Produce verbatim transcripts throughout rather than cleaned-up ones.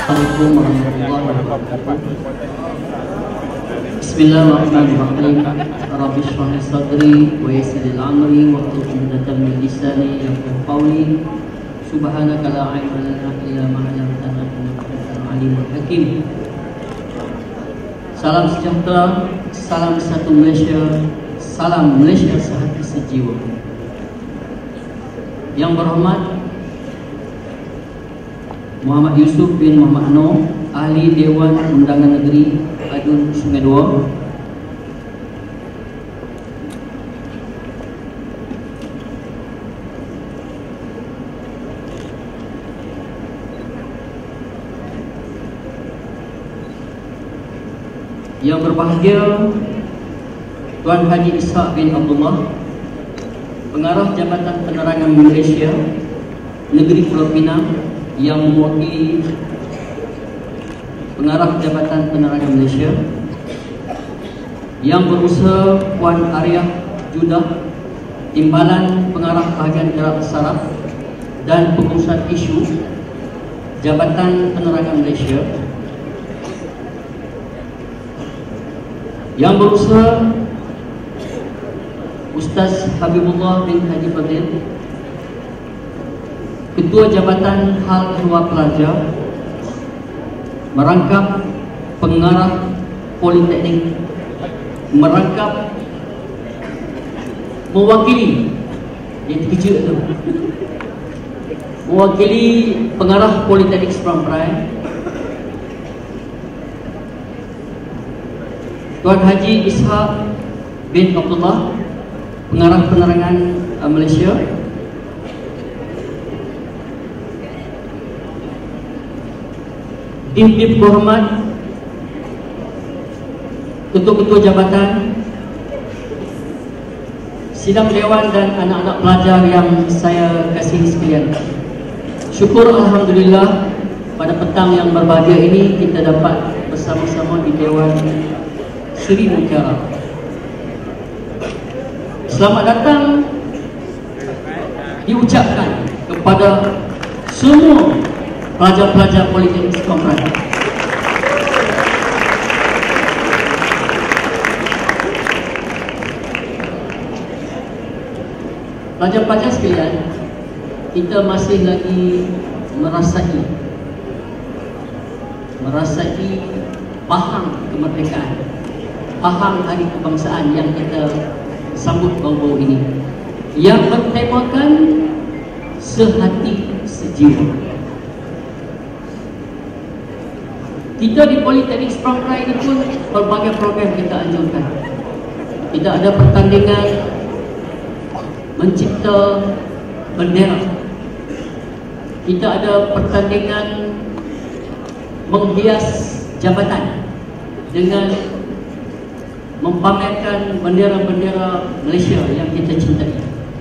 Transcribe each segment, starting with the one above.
Assalamualaikum warahmatullahi wabarakatuh. Bismillahirrahmanirrahim. Rabbi shrah li sadri wa yassir li amri wahlul 'uqdatam min lisani yafqahu qawli. Subhanaka la ilma lana illa ma 'allamtana innaka antal alimul hakim. Salam sejahtera, salam satu Malaysia, salam Malaysia sehati sejiwa. Yang berhormat Muhammad Yusuf bin Muhammad Noor, Ahli Dewan Undangan Negeri Adun Sungai Dua. Yang berbahagia Tuan Haji Ishak bin Abdullah, Pengarah Jabatan Penerangan Malaysia Negeri Pulau Pinang, yang mewakili Pengarah Jabatan Penerangan Malaysia, yang berusaha Puan Arya Judah, Timbalan Pengarah Bahagian Iraq Saraf dan Pengurusan Isu Jabatan Penerangan Malaysia, yang berusaha Ustaz Habibullah bin Haji Fadil, Ketua Jabatan Hal Ehwal Pelajar, merangkap Pengarah Politeknik, merangkap mewakili yang kecil tu, mewakili Pengarah Politeknik Seberang Perai, Tuan Haji Ishak bin Abdullah, Pengarah Penerangan uh, Malaysia, Dip-Dip Berhormat, Ketua-Ketua Jabatan, Sidang Dewan dan anak-anak pelajar yang saya kasihi sekalian. Syukur Alhamdulillah pada petang yang berbahagia ini kita dapat bersama-sama di Dewan Seri Negara. Selamat datang diucapkan kepada semua pelajar-pelajar Politeknik Seberang Perai. Pelajar-pelajar sekalian, kita masih lagi merasai merasai faham kemerdekaan, faham hari kebangsaan yang kita sambut baru-baru ini, yang bertemakan sehati sejiwa. Kita di Politeknik Seberang Perai ini pun berbagai program kita anjurkan. Tidak ada pertandingan mencipta bendera, tidak ada pertandingan menghias jabatan dengan mempamerkan bendera-bendera Malaysia yang kita cintai.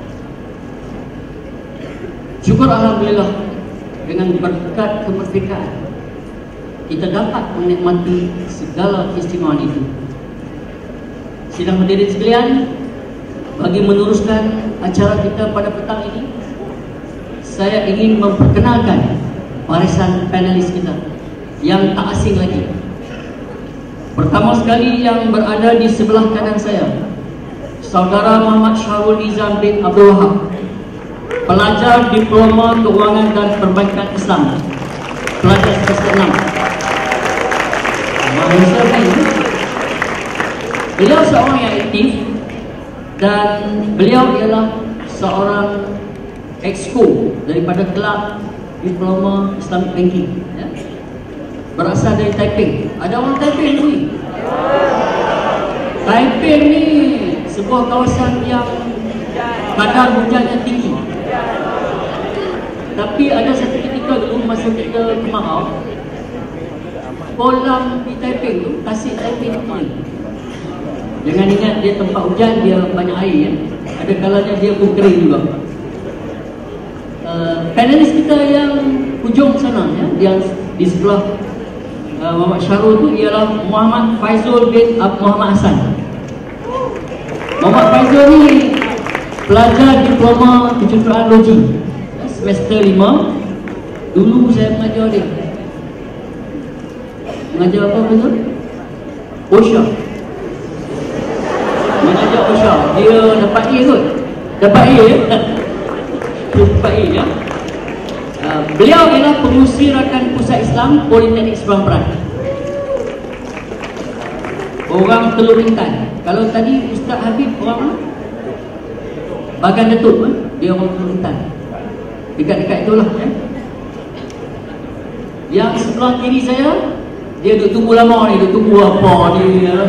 Syukur Alhamdulillah, dengan berkat kemerdekaan kita dapat menikmati segala keistimewaan itu. Sidang hadirin sekalian, bagi meneruskan acara kita pada petang ini, saya ingin memperkenalkan barisan panelis kita yang tak asing lagi. Pertama sekali yang berada di sebelah kanan saya, Saudara Muhammad Syahrul Nizam bin Abdul Wahab, pelajar Diploma Keuangan dan Perbankan Islam, pelajar semester enam. Beliau seorang yang aktif dan beliau ialah seorang exco daripada kelab Diploma Islamic Banking, ya? Berasal dari Taiping. Ada orang Taiping ni? Taiping ni sebuah kawasan yang kadar hujannya tinggi. Tapi ada satu ketika dulu masa kita kemarau, kolam di Taiping tu, Tasik Taiping tu, jangan ingat dia tempat hujan, dia banyak air, ya? Ada kalanya dia pun kering juga. uh, Panelis kita yang hujung sana, ya, yang di sebelah uh, Muhammad Syahrul tu ialah Muhammad Faizul bin Muhammad Hassan. Muhammad Faizul ni pelajar Diploma Kejuruteraan Logi semester lima. Dulu saya mengajar dia. Mengajar apa betul? Osha. Mengajar Osha. Dia dapat A kot. Dapat A ya? Dia dapat A ya? Uh, beliau ialah pengusir rakan Pusat Islam Politeknik Seberang Perai. Orang Teluk Intan. Kalau tadi Ustaz Habib orang mana? Bagan Datuk eh? Dia orang Teluk Intan. Dekat-dekat itulah eh? Yang sebelah kiri saya, dia duduk tunggu lama ni, duduk tunggu apa ni ya?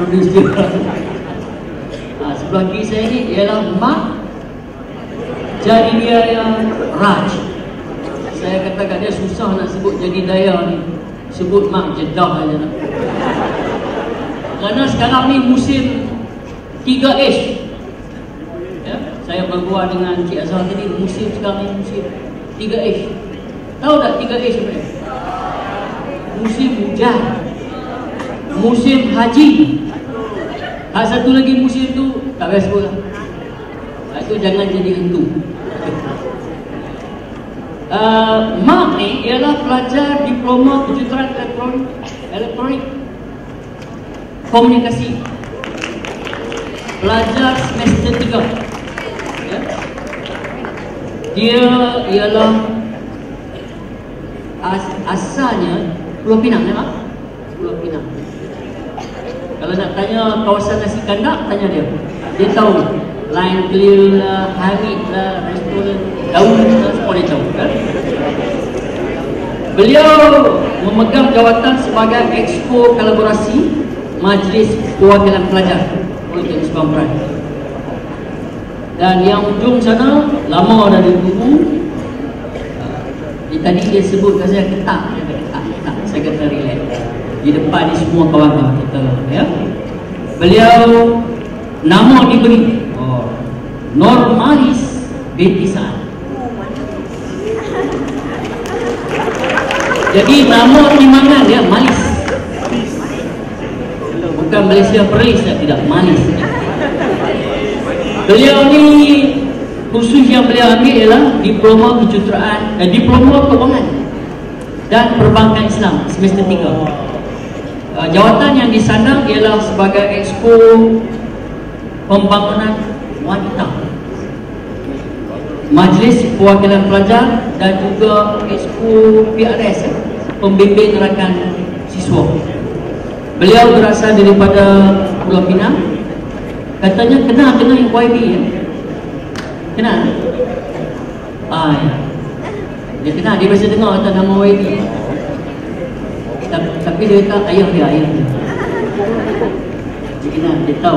Ha, sebelah kiri saya ni ialah Mak. Jadi dia yang Raj. Saya katakan dia susah nak sebut jadi daya ni. Sebut Mak Jeddah aja nak. Kerana sekarang ni musim tiga H ya? Saya berbual dengan Cik Azhar tadi, musim sekarang ni musim tiga H. Tahu tak tiga H sebenarnya? Musim hujan, musim haji. Hak satu lagi musim tu tak payah sebut lah. Itu jangan jadi hantu. Uh, Mak ni ialah pelajar diploma kejuruteraan elektronik, elektronik komunikasi, pelajar semester tiga ya? Dia ialah as, asalnya Pulau Pinang ya Mak? Pulau Pinang. Kalau nak tanya kawasan nasi kandak, tanya dia. Dia tahu Line Clear lah, Hamid lah, restoran daun lah, semua dia tahu kan? Beliau memegang jawatan sebagai Exco Kolaborasi Majlis Perwakilan Pelajar Politeknik Seberang Perai. Dan yang ujung sana lama dah ditunggu. Uh, tadi dia sebut kat saya ketak, dia kata ketak, ketak. Saya kata relax. Di depan ni semua kawan-kawan kita ya. Beliau nama diberi oh, Normalis binti Sa'ad. Jadi nama timbangan dia Malis. Bukan Malaysia Perlis, tidak Malis. Beliau ni khusus yang beliau ambil ialah diploma kejuruteraan, eh, diploma keuangan dan perbankan Islam semester tiga. Uh, jawatan yang disandang ialah sebagai Exco Pembangunan Wanita, Majlis Perwakilan Pelajar dan juga Exco P R S eh, Pembimbing Rakan Siswa. Beliau berasal daripada Pulau Pinang. Katanya kenal dengan Y B ya? Kenal? Ah, ya. Dia kenal, dia biasa dengar kata nama Y B. Tapi dia kata ayah dia, ayah dia. Dia kenal, dia tahu.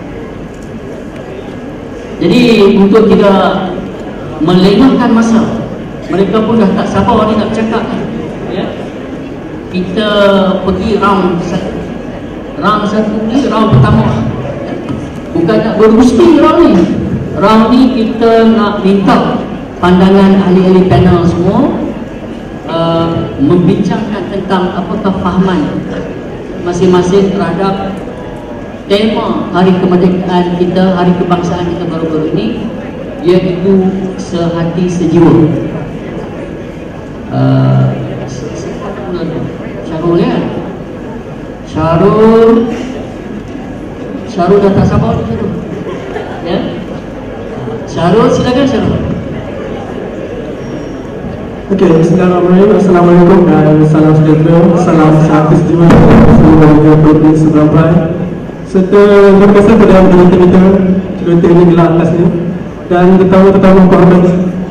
Jadi untuk tidak melengahkan masa, mereka pun dah tak sabar ni nak bercakap ya? Kita pergi round satu. Round satu ni round pertama. Bukan nak bergusti round ni. Round ni kita nak minta pandangan ahli-ahli panel semua uh, membincangkan tentang apakah fahaman masing-masing terhadap tema Hari Kemerdekaan kita, Hari Kebangsaan kita baru-baru ini, iaitu sehati sejiwa. Uh, Syarul ya? Syarul Syarul dah tak sabar tu Syarul ya? Syarul silakan Syarul. Okey, bismillahirrahmanirrahim. Assalamualaikum dan salam sejahtera. Salam sehati sejiwa seluruh warga Provinsi Seberang Perai serta terima kasih kepada penonton kita cerita ini gelar atas ni dan tetamu-tetamu berhormat.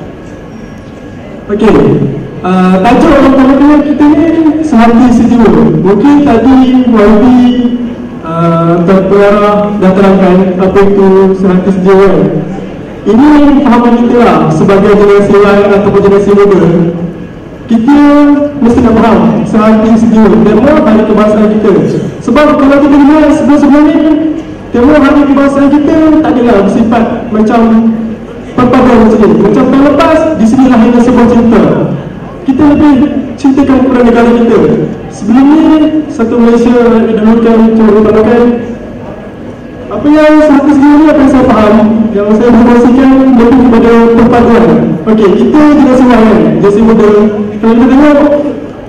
Okey, uh, tajuk orang kita ni sehati sejiwa. Mungkin tadi Y B uh, terpengarah dah terangkan apa itu sehati sejiwa. Ini fahaman kita lah sebagai generasi lain ataupun generasi muda. Kita mesti nak faham sehati sejiwa tema hari kebangsaan kita. Sebab kalau kita lihat sebelum-sebelum ni, tema hari kebangsaan kita tak adalah bersifat macam perpaduan macam ni. Macam tahun lepas, di sini lahirnya sebuah cinta. Kita lebih cintakan kepada negara kita. Sebelum ni, satu Malaysia didahulukan untuk merupakan apa yang sehati sejiwa ni, apa yang saya faham, yang saya berkongsikan lebih kepada perpaduan. Okey, kita generasi lain, generasi muda. Kalau kita tengok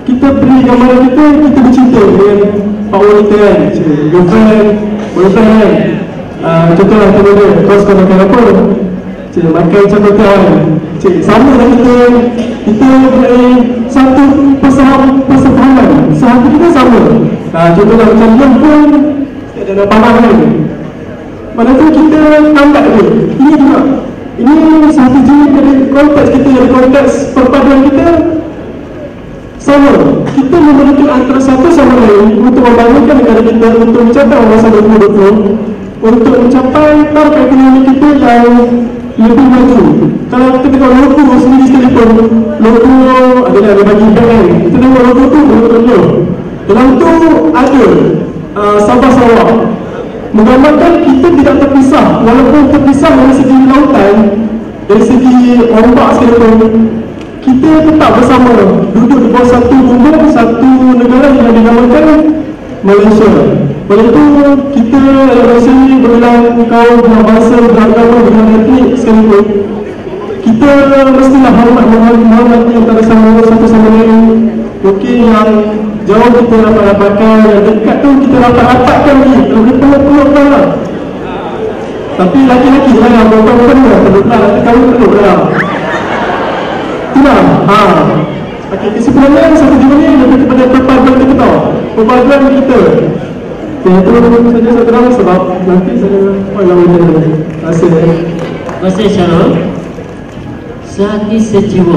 kita beri gambaran kita, kita bercinta dengan pak wanita kan, girlfriend, boyfriend kan. uh, Contohlah tadi dia, kau suka makan apa? Cik, makan cakutan. Cik, sama lah kita. Kita beri satu persefahaman, sehati kita sama. uh, Contohlah macam dia pun ada nak panah kan. Pada tu kita tambah dia. Ini juga, ini satu jenis dari konteks kita, dari konteks perpaduan kita sama. Kita memiliki antara satu sama lain untuk membangunkan negara kita, untuk mencapai masa dua ribu dua puluh, untuk mencapai taraf ekonomi kita yang lebih maju. Kalau kita tengok logo sendiri sekalipun, logo adalah ada bagi bank kan. Kita tengok logo tu, logo tu dalam tu ada uh, Sabah Sarawak, menggambarkan kita tidak terpisah. Walaupun terpisah dari segi lautan, dari segi ombak sekalipun, kita tetap bersama, duduk di bawah satu bumbung, satu negara yang dinamakan Malaysia. Oleh itu, kita Malaysia ni berbilang kaum, berbahasa, beragama, dengan etnik sekalipun, kita mestilah hormat menghormati antara sama satu sama lain. Mungkin yang jauh kita rapat-rapatkan, yang dekat tu kita rapat-rapatkan lagi, kalau boleh peluk-pelukkan lah. Tapi laki-laki lah, yang perempuan lah, terletak nanti kahwin peluk lah. Itulah. Ha. Okey, kesimpulannya satu jumlah ni lebih kepada perpaduan kita tau. Perpaduan kita. Okey, itu saja saya terang sebab nanti saya oh lama dia. Terima kasih. Terima kasih Syarul. Sehati sejiwa.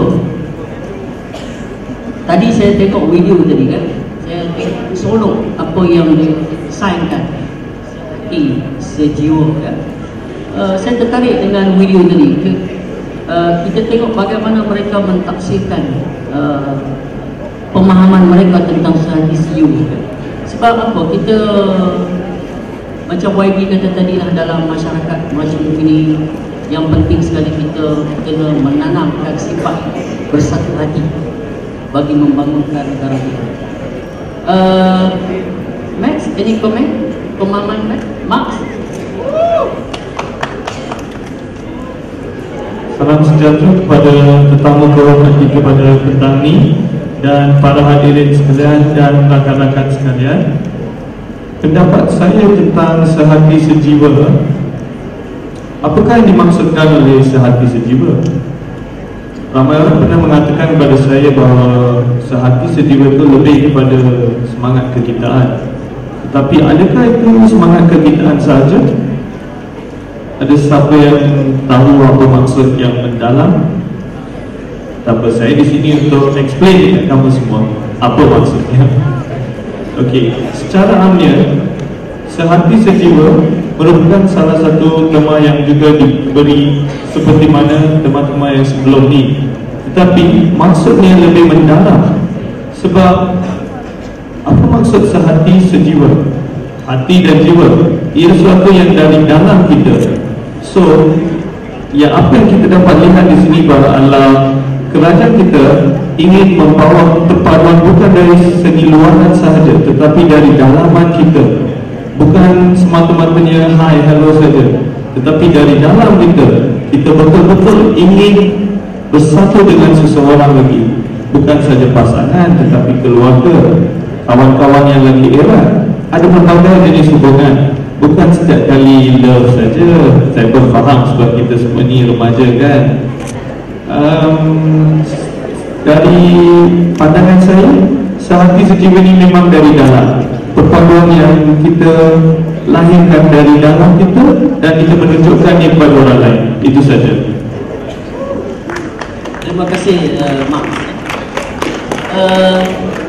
Tadi saya tengok video tadi kan. Saya tengok solo apa yang disainkan. Sehati sejiwa kan. Uh, saya tertarik dengan video tadi. Uh, kita tengok bagaimana mereka mentafsirkan uh, pemahaman mereka tentang sehati sejiwa. Sebab apa? Kita macam Y B kata tadi lah, dalam masyarakat macam ini yang penting sekali kita kena menanamkan sifat bersatu hati bagi membangunkan negara kita. Uh, Max, any comment? Pemahaman Max? Max? Salam sejahtera kepada tetamu kehormat kita pada petang ini dan para hadirin sekalian dan rakan-rakan sekalian. Pendapat saya tentang sehati sejiwa, apakah yang dimaksudkan oleh sehati sejiwa? Ramai orang pernah mengatakan kepada saya bahawa sehati sejiwa itu lebih kepada semangat kekitaan. Tetapi adakah itu semangat kekitaan sahaja? Ada siapa yang tahu apa maksud yang mendalam? Tak apa, saya di sini untuk explain kepada kamu semua apa maksudnya. Okey, secara amnya sehati sejiwa merupakan salah satu tema yang juga diberi seperti mana tema-tema yang sebelum ni. Tetapi maksudnya lebih mendalam. Sebab apa maksud sehati sejiwa? Hati dan jiwa ia sesuatu yang dari dalam kita. So, ya apa yang kita dapat lihat di sini bahawa Allah, kerajaan kita ingin membawa perpaduan bukan dari segi luaran sahaja, tetapi dari dalaman kita. Bukan semata-matanya hai, hello saja, tetapi dari dalam kita, kita betul-betul ingin bersatu dengan seseorang lagi. Bukan saja pasangan, tetapi keluarga, kawan-kawan yang lagi erat. Ada berbagai jenis hubungan. Bukan setiap kali love saja. Saya pun faham sebab kita semua ni remaja kan. um, Dari pandangan saya, sehati sejiwa ini memang dari dalam. Perpaduan yang kita lahirkan dari dalam kita dan kita menunjukkannya kepada orang lain. Itu saja. Terima kasih uh, Mak. uh,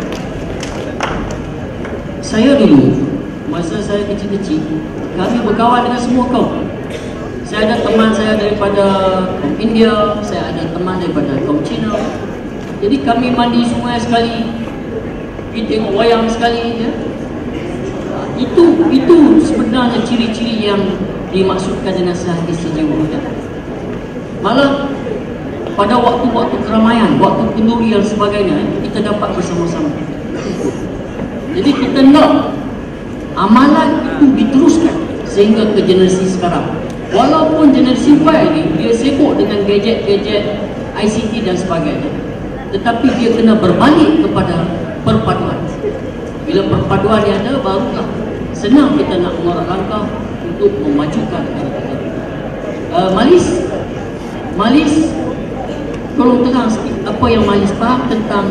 Saya dulu masa saya kecil-kecil, kami berkawan dengan semua kaum. Saya ada teman saya daripada kaum India, saya ada teman daripada kaum Cina. Jadi kami mandi sungai sekali, pergi tengok wayang sekali ya. Itu itu sebenarnya ciri-ciri yang dimaksudkan dengan sehati sejiwa ya. Malah pada waktu-waktu keramaian, waktu kenduri dan sebagainya, kita dapat bersama-sama. Jadi kita nak amalan itu diteruskan sehingga ke generasi sekarang. Walaupun generasi Y ini dia sibuk dengan gadget-gadget I C T dan sebagainya, tetapi dia kena berbalik kepada perpaduan. Bila perpaduan yang ada, barulah senang kita nak mengarah langkah untuk memajukan negara kita. Uh, Malis, Malis, tolong terang sikit apa yang Malis faham tentang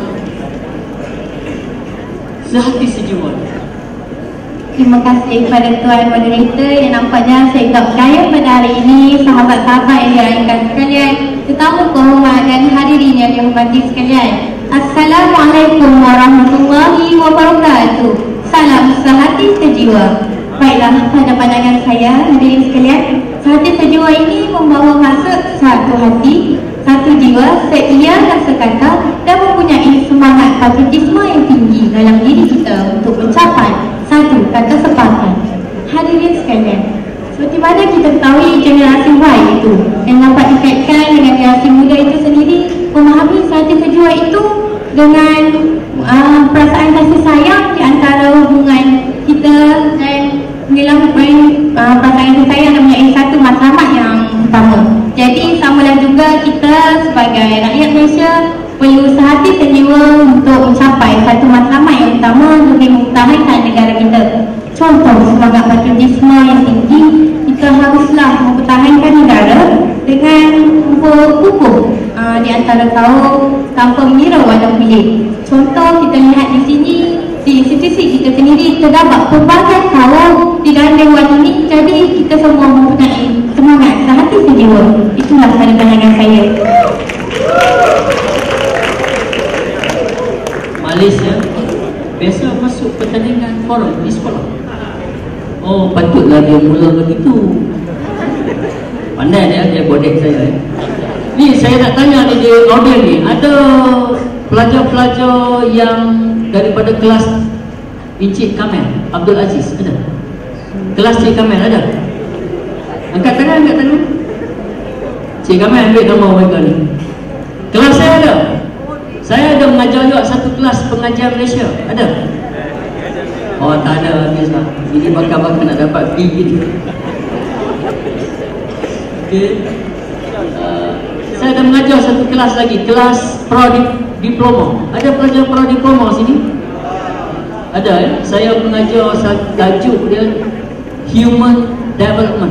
sehati sejiwa. Terima kasih kepada Tuan Moderator yang nampaknya saya tak percaya pada hari ini sahabat-sahabat yang dirahimkan sekalian, tetamu kehormat dan hadirin yang dihormati sekalian. Assalamualaikum warahmatullahi wabarakatuh. Salam sehati sejiwa. Baiklah, pada pandangan saya hadirin sekalian, sehati sejiwa ini membawa maksud satu hati, satu jiwa, seia dan sekata, dan mempunyai semangat patriotisme yang tinggi dalam diri kita untuk mencapai satu kata sepakat. Hadirin sekalian, seperti mana kita ketahui generasi Y itu yang dapat dikaitkan dengan generasi muda itu sendiri, memahami sehati sejiwa itu dengan uh, perasaan kasih sayang di antara hubungan kita dan inilah uh, perasaan kasih sayang dan mempunyai satu matlamat yang utama. Jadi samalah juga kita sebagai rakyat Malaysia perlu sehati sejiwa untuk mencapai satu matlamat yang utama demi mempertahankan negara kita. Contoh semangat patriotisme yang tinggi, kita haruslah mempertahankan negara dengan berkukuh uh, di antara kaum tanpa mengira warna kulit. Contoh kita lihat di sini, di institusi kita sendiri terdapat pelbagai kaum di dalam dewan ini, jadi kita semua mempunyai semangat sehati sejiwa. Itulah pada pandangan saya. Malaysia biasa masuk pertandingan forum di sekolah. Oh, patutlah dia mula begitu. Pandai dia, dia bodek saya. Ni saya nak tanya ni di audiens ni, ada pelajar-pelajar yang daripada kelas Encik Kamel Abdul Aziz ada? Kelas Cik Kamel ada? Angkat tangan, angkat tangan. Cik Kamel ambil nama mereka ni. Kelas saya ada. Saya ada mengajar juga satu kelas pengajar Malaysia. Ada? Oh, tak ada, habislah. Ini bakal-bakal nak dapat B gini. Okay. Uh, saya ada mengajar satu kelas lagi, kelas Pro-Diploma. Ada pelajar Pro-Diploma sini? Ada ya? Saya mengajar tajuk dia Human Development.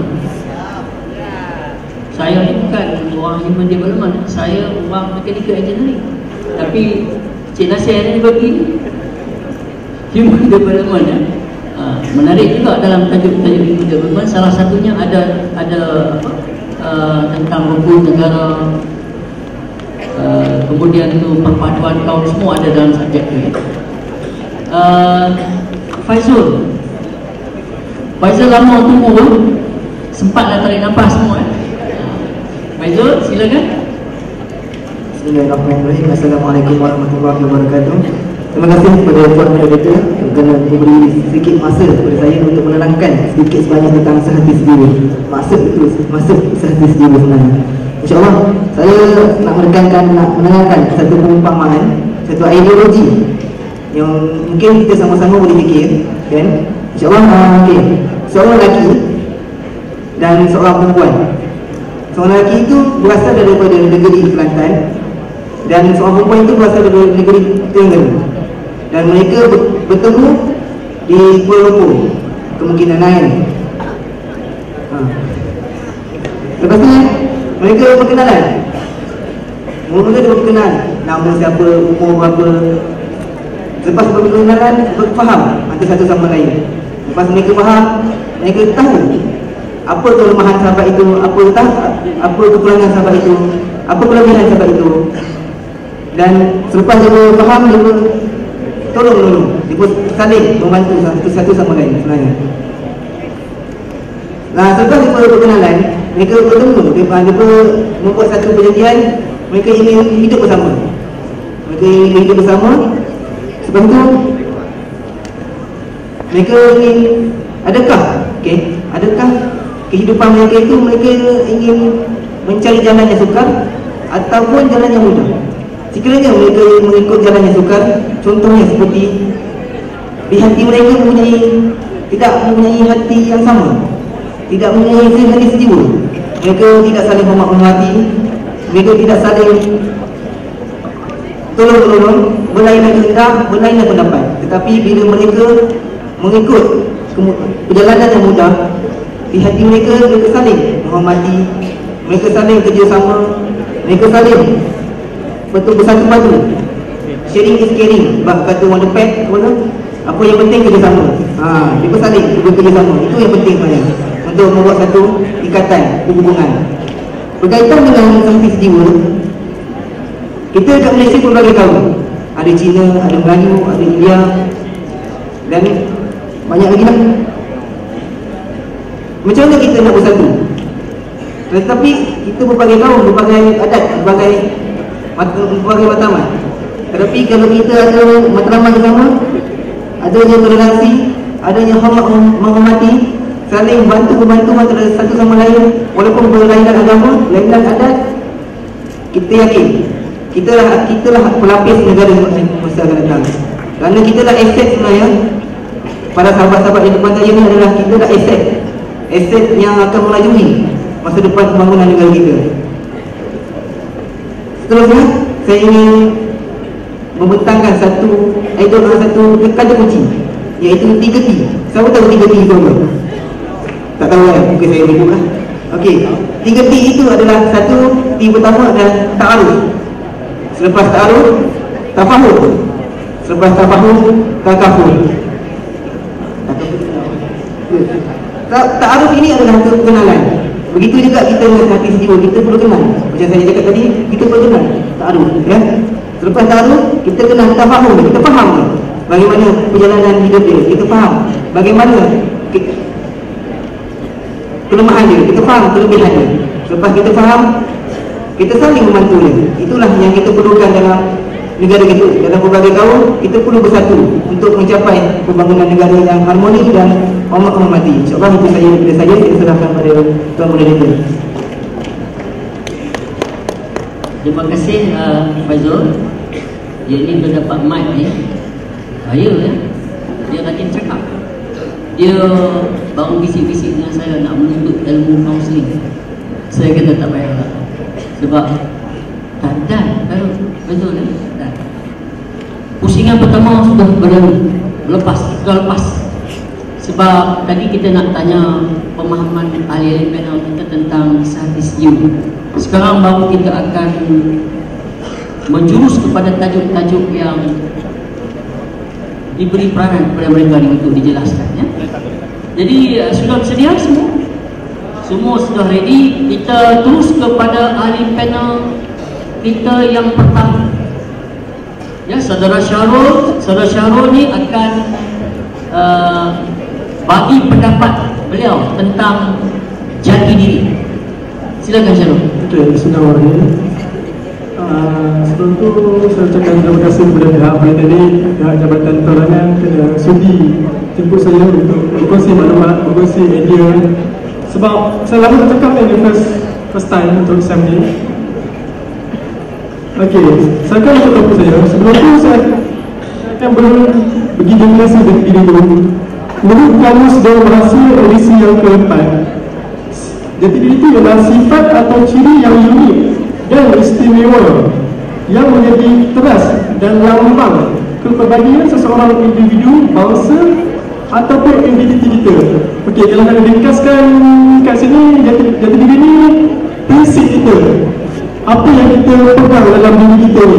Saya ni bukan orang Human Development, saya orang Mechanical Engineering. Tapi Cik Nasir ni bagi Human Development ya. Uh, menarik juga dalam tajuk-tajuk Human Development. Salah satunya ada ada apa, uh, tentang rukun negara, uh, kemudian itu perpaduan kaum, semua ada dalam subjek itu. Uh, Faizul, Faizul lama tunggu, sempatlah tarik nafas semua. Eh? Faizul, silakan. Bismillahirrahmanirrahim. Assalamualaikum warahmatullahi wabarakatuh. Terima kasih kepada Tuan Moderator kerana memberi sedikit masa kepada saya untuk menerangkan sedikit sebanyak tentang sehati sejiwa. Maksud itu, maksud sehati sejiwa sebenarnya. InsyaAllah saya nak menekankan, nak menerangkan satu perumpamaan, satu ideologi yang mungkin kita sama-sama boleh fikir, kan? InsyaAllah, uh, okay. Seorang lelaki dan seorang perempuan. Seorang lelaki itu berasal daripada negeri Kelantan dan seorang perempuan itu berasal dari negeri Terengganu, dan mereka bertemu di Kuala Lumpur, kemungkinan lain. Ha. Lepas tu mereka berkenalan. Mula-mula dia berkenalan, nama siapa, umur berapa. Lepas berkenalan, berfaham antara satu sama lain. Lepas mereka faham, mereka tahu apa kelemahan sahabat itu, apa tak, apa kekurangan sahabat itu, apa kelebihan sahabat itu. Dan selepas dia faham, dia pun tolong-tolong, dia pun saling membantu satu, satu sama lain sebenarnya. Nah, selepas dia berkenalan, mereka bertemu, dia, dia pun membuat satu perjanjian, mereka ingin hidup bersama. Mereka ingin hidup bersama. Sebab itu mereka ingin, adakah, okay, adakah kehidupan mereka itu mereka ingin mencari jalan yang sukar ataupun jalan yang mudah? Sekiranya mereka mengikut jalan yang sukar, contohnya seperti di hati mereka mempunyai, tidak mempunyai hati yang sama, tidak mempunyai hati sejiwa, mereka tidak saling menghormati, mereka tidak saling tolong-tolong, berlainan sedar, berlainan pendapat. Tetapi bila mereka mengikut perjalanan yang mudah, di hati mereka, mereka saling menghormati, mereka saling kerjasama, mereka saling betul bersatu padu. Sharing is caring. Bak kata orang depan, apa, apa yang penting kerjasama. Ha, mereka saling bekerjasama. Itu yang penting sebenarnya untuk membuat satu ikatan hubungan. Berkaitan dengan sahabat sejiwa, kita kat Malaysia pun berbagai kaum. Ada Cina, ada Melayu, ada India, dan banyak lagi lah. Macam mana kita nak bersatu? Tetapi kita berbagai kaum, berbagai adat, berbagai berbagai matlamat. Tetapi kalau kita ada matlamat bersama, adanya toleransi, adanya hormat menghormati, saling bantu-membantu antara satu sama lain, walaupun berlainan agama, berlainan adat, kita yakin kita lah kita lah pelapis negara masa akan datang. Kerana kita lah aset sebenarnya. Para sahabat-sahabat di depan saya ni adalah kita dah aset, aset yang akan melajui masa depan pembangunan negara kita. Seterusnya, saya ingin membentangkan satu itu satu kata kunci, iaitu tiga T. Siapa tahu tiga T itu apa? Tak tahu kan? Mungkin saya ribut lah. Okey, tiga T itu adalah satu, T pertama adalah ta'aruf. Selepas ta'aruf, tafahum. Selepas tafahum, takafur. Ta'aruf ini adalah kekenalan. Begitu juga kita dengan hati sejiwa, kita perlu kenal. Macam saya cakap tadi, kita perlu kenal ta'aruf, ya. Selepas ta'aruf, kita kenal tafahum, kita faham bagaimana perjalanan hidup dia, kita faham bagaimana kelemahan dia, kita faham kelebihan dia. Selepas kita faham, kita saling membantu dia. Itulah yang kita perlukan dalam negara kita. Dalam berbagai kaum, kita perlu bersatu untuk mencapai pembangunan negara yang harmoni dan hormat menghormati. InsyaAllah itu saya daripada saya, saya serahkan pada Tuan Moderator. Terima kasih uh, Faizul. Dia ni dah dapat mic ni. Bahaya ya. Dia rajin cakap. Dia baru bisik-bisik dengan saya nak menuntut ilmu kaunseling. Saya kata tak payahlah. Sebab tak dan kalau betul ya. Dan pusingan pertama sudah berlalu, lepas, sudah lepas. Sebab tadi kita nak tanya pemahaman ahli panel kita tentang kisah sejiwa. Sekarang baru kita akan menjurus kepada tajuk-tajuk yang diberi peranan kepada mereka untuk dijelaskan ya. Jadi uh, sudah bersedia semua? Semua sudah ready. Kita terus kepada ahli panel kita yang pertama. Ya, Saudara Syarul. Saudara Syarul ni akan uh, bagi pendapat beliau tentang jati diri. Silakan Syarul. Okey, bismillahirrahmanirrahim. Uh, sebelum tu saya ucapkan terima kasih kepada pihak P T D, pihak Jabatan Penerangan kerana sudi jemput saya untuk berkongsi maklumat, berkongsi idea. Sebab saya lama tak cakap ni first first time untuk S M D. Okey, saya akan untuk topik saya. Sebelum tu saya akan pergi definisi dari diri dulu. Menurut Kamus Dewan Bahasa edisi yang keempat, jati diri itu adalah sifat atau ciri yang unik dan istimewa yang menjadi teras dan lambang kepribadian seseorang individu, bangsa ataupun identiti kita. Okey, kalau nak ringkaskan kat sini, jati, jati diri ni prinsip kita, apa yang kita pegang dalam diri kita ni.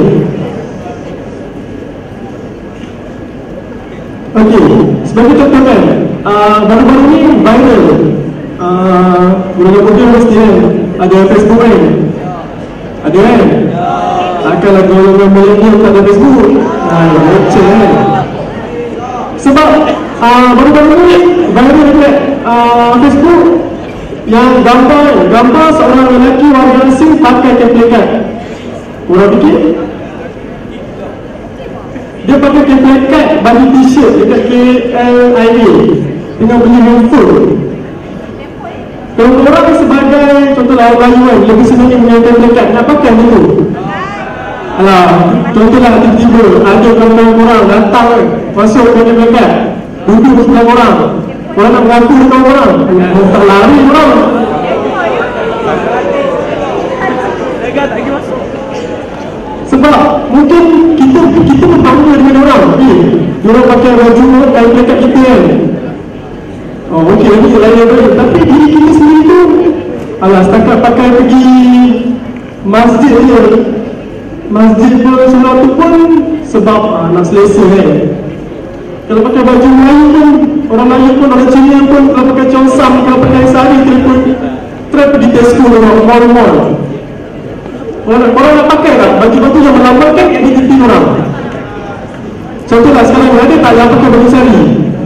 Okey, sebagai contoh kan, uh, baru-baru ni viral, uh, bulan kemudian mesti kan ada Facebook kan. Ada kan? Takkanlah golongan milenial tak ada Facebook. Haa, macam kan? Sebab uh, baru-baru ni viral dekat uh, Facebook yang gambar gambar seorang lelaki warga asing pakai keplikat. Korang fikir? Dia pakai keplikat baju t-shirt dekat K L Highway dengan bunyi handphone. Kalau orang sebagai contohlah orang Melayu kan, lebih senang menggunakan dekat nak pakai dulu. Alah, contohlah tiba-tiba ada kawan-kawan orang datang kan, masuk ke dekat, duduk sebelah orang. Orang nak mengaku dekat orang, tak lari orang. Sebab mungkin kita kita berbangga dengan orang. dekat kita kan. Oh okey, nanti lain lain. Tapi diri kita sendiri tu, alah setakat pakai pergi masjid je, masjid pun solat tu pun sebab ah, nak selesa kan. Kalau pakai baju Melayu pun, orang Melayu pun, orang Cina pun, kalau pakai congsam, kalau pakai sari, kita pun trap di Tesco, mall-mall. Orang, orang nak pakai tak? Baju-baju yang melambangkan identiti orang. Contohlah sekarang ada tak yang pakai baju sari?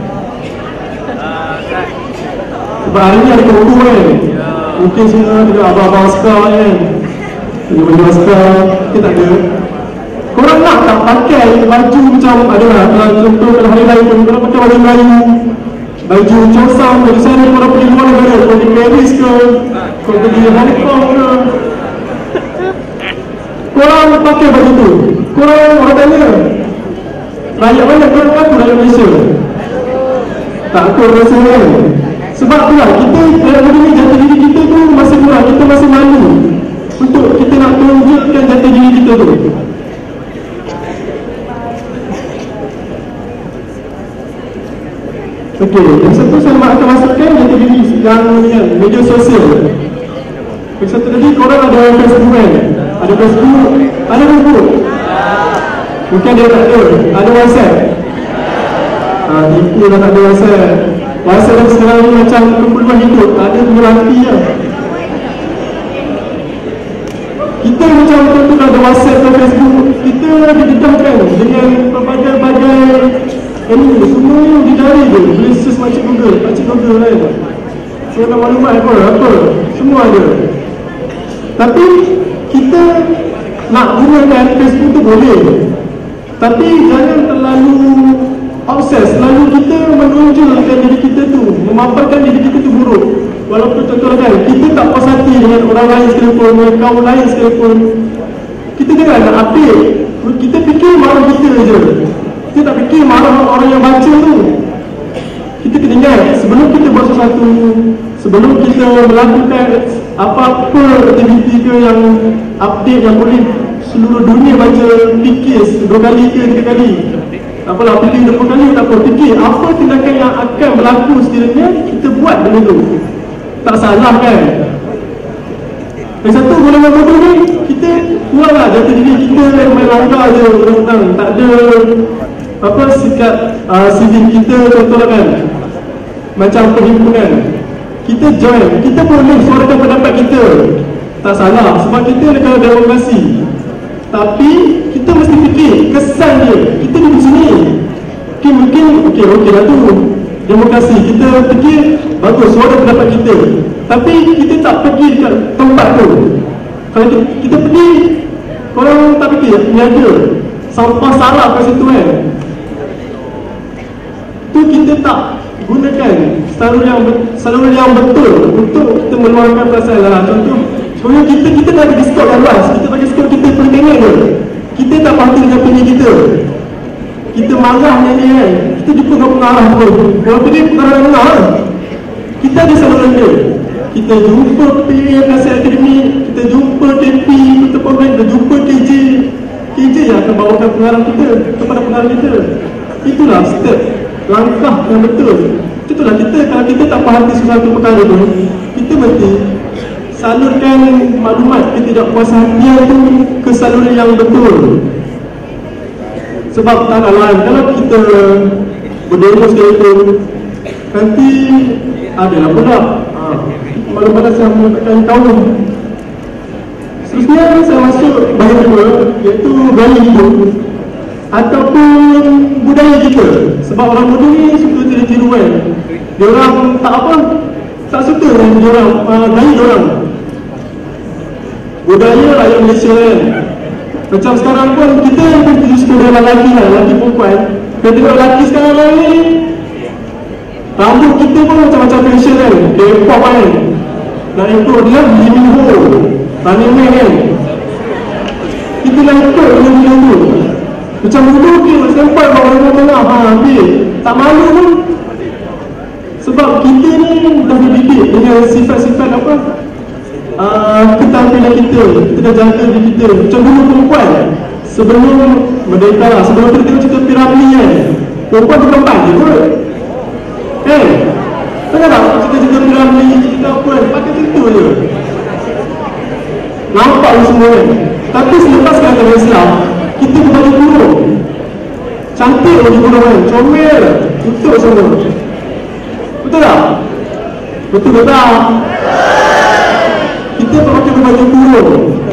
Sebab hari ni ada kerutu kan. Mungkin semua ada abang-abang askar kan. Ada baju askar, kita tak ada. Korang nak tak pakai baju macam adalah kalau contoh kalau hari lain pun korang pakai baju Melayu, baju congsam, baju sari, korang pergi luar negara, korang pergi Paris ke, korang pergi Hong Kong ke, korang pakai baju tu, korang orang tanya rakyat mana korang mengaku rakyat Malaysia? Tak aku rasa kan. Sebab tu lah kita dalam dunia jati diri kita tu masih kurang, kita masih malu untuk kita nak tunjukkan jati diri kita tu. Okey, yang satu saya akan masukkan jati diri yang yang media sosial. Yang satu tadi korang ada Facebook kan? Ada Facebook, ada Facebook. Mungkin dia tak ada, ada WhatsApp. Ah, tipu dah tak ada WhatsApp. WhatsApp sekarang ni macam kumpulan hidup, tak ada berhenti lah. Kita macam tu ada WhatsApp dan Facebook, kita didedahkan dengan berbagai-bagai ini semua yang dicari je, boleh search macam Google, macam Google kan. So nak maklumat apa, apa, semua ada. Tapi kita nak gunakan Facebook tu boleh, tapi jangan terlalu obses, selalu kita menonjolkan diri kita tu, memaparkan diri kita tu buruk. Walaupun contoh kan, kita tak puas hati dengan orang lain sekalipun, dengan kaum lain sekalipun, kita jangan nak update, kita fikir marah kita je. Kita tak fikir marah orang yang baca tu. Kita kena ingat, sebelum kita buat sesuatu, sebelum kita melakukan apa-apa aktiviti ke yang update yang boleh seluruh dunia baca, fikir dua kali ke tiga kali. Tak apalah, fikir dua puluh kali tak apa, fikir apa tindakan yang akan berlaku sekiranya kita buat benda tu. Tak salah kan? Yang satu boleh buat benda ni, kita buatlah jati diri kita main langgar je, orang-orang tak ada apa sikap uh, civic kita contohlah kan, macam perhimpunan kita join, kita boleh suarakan pendapat kita, tak salah sebab kita negara demokrasi. Tapi kita mesti fikir kesan dia, kita di sini okay, mungkin okey okey lah tu demokrasi, kita fikir bagus suara pendapat kita, tapi kita tak pergi kat tempat tu. Kalau kita, kita pergi, korang tak fikir ni ada sampah salah kat situ kan, tu kita tak gunakan salur yang salur yang betul untuk kita meluahkan perasaan lah. Contoh, sebenarnya kita kita tak ada diskon yang luas, kita bagi skor kita perlu tengok je, kita tak pasti dengan penyanyi kita, kita marah nyanyi kan, kita jumpa dengan pengarah pun, kalau pergi pengarah dengar kan, kita ada saluran dia, kita jumpa P M Nasihat Akademi, kita jumpa K P, kita program, kita jumpa K J K J yang akan bawakan pengarah kita kepada pengarah kita. Itulah step langkah yang betul. Itulah kita, kalau kita tak faham sesuatu perkara tu, kita mesti salurkan maklumat ketidakpuasan tu ke saluran yang betul. Sebab tak nak lain, kalau kita berdemo sekalipun, nanti adalah pula ha, malu-malas yang mengatakan kaum. Seterusnya saya masuk bahagian kedua, iaitu gaya hidup ataupun budaya kita. Sebab orang muda ni suka tiru-tiru kan, diorang tak apa, tak suka dengan diorang, uh, gaya diorang, budaya rakyat Malaysia kan. Macam sekarang pun kita pun suka dengan lelaki lah, lelaki perempuan. Kita tengok lelaki sekarang ni, rambut kita pun macam-macam fashion kan, K-pop kan, nak ikut dia Lee-Min-ho, Running Man kan, kita nak ikut benda-benda tu. Macam dulu ke, sempat orang-orang tengah, ha, ambil, tak malu pun. Sebab kita ni dah dididik dengan sifat-sifat apa, uh, ketampilan kita, kita dah jaga diri kita. Macam dulu perempuan, sebelum merdeka lah, sebelum kita tengok cerita Piramli kan, perempuan bukan baik je kot. Eh, tak tak cerita-cerita Piramli, cerita apa kan, pakai cerita je. Nampak ni semua kan. Tapi selepas kata Islam, kita berbaju kurung. Cantik baju kurung kan, comel, tutup semua. Betul tak? Betul ke tak? Kita pakai baju kurung.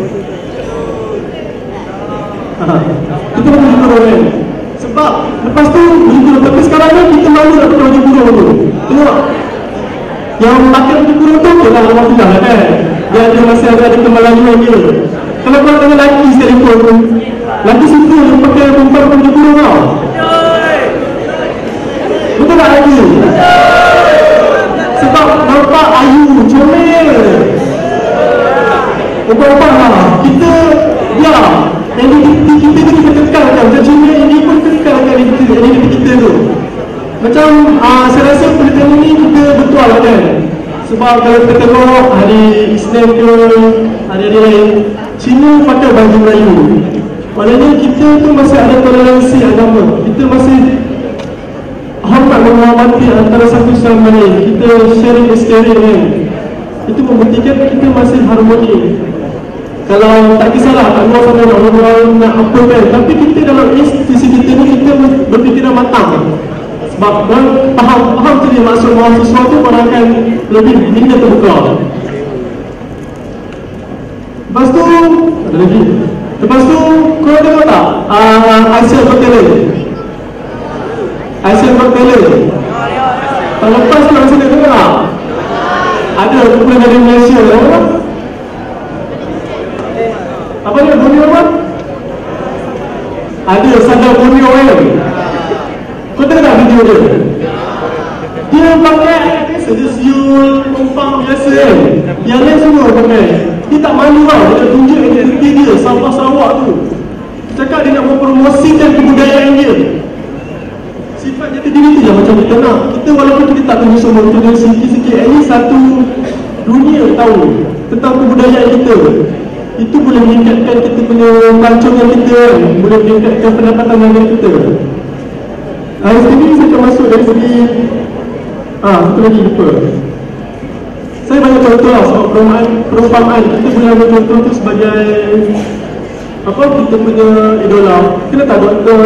Ha, kita pakai baju kurung kan. Sebab lepas tu baju kurung. Tapi sekarang ni kita malu nak pakai baju kurung tu. Tengok, yang pakai baju kurung tu okey lah, Alhamdulillah kan. Dia ada masih ada, ada kemalayuan dia. Kalau kau tengok lelaki sekalipun tu, lelaki suka yang pakai perempuan pakai baju kurung tau. Betul tak lagi? Sebab nampak ayu, comel. Ubah-ubah lah. Kita, ya, identiti kita ni kita kekalkan. Macam comel ini pun kekalkan identiti kita tu. Macam uh, saya rasa penelitian ini kita betul lah kan. Sebab kalau kita tengok hari Isnin ke hari-hari lain, Cina pakai baju Melayu. Maknanya kita tu masih ada toleransi agama. Kita masih hormat menghormati antara satu sama lain. Kita sharing experience kan. Itu membuktikan kita masih harmoni. Kalau tak kisahlah kat luar sana nak orang nak apa kan, tapi kita dalam institusi kita ni kita berfikiran matang. Sebab orang faham, faham tu dia maksud mahasiswa tu orang akan lebih minda terbuka. Lepas tu, ada lagi. Lepas tu, korang tengok tak uh, Asian Got Talent? Asian Got Talent. Tahun lepas korang sana tengok tak? Ada kumpulan dari Malaysia apa? Apa dia? Borneo apa? Ada Sadar Borneo kan? Kau tengok tak video dia? Dia pakai biasa, dia siul, tumpang biasa kan? Yang lain semua pakai. Dia tak malu tau, dia nak tunjuk identiti dia, Sabah Sarawak tu. Cakap dia nak mempromosikan kebudayaan dia. Sifat jati diri tu je macam kita nak. Kita walaupun kita tak tunjuk semua, tunjuk sikit-sikit, at least satu dunia tahu tentang kebudayaan kita. Itu boleh meningkatkan kita punya pelancongan kita, boleh meningkatkan pendapatan negara kita. Hari ini saya akan masuk dari segi Ah, satu lagi lupa. Saya banyak contoh lah soal perumpamaan, perumpamaan. Kita boleh ambil contoh tu sebagai apa, kita punya idola. Kita tak Doktor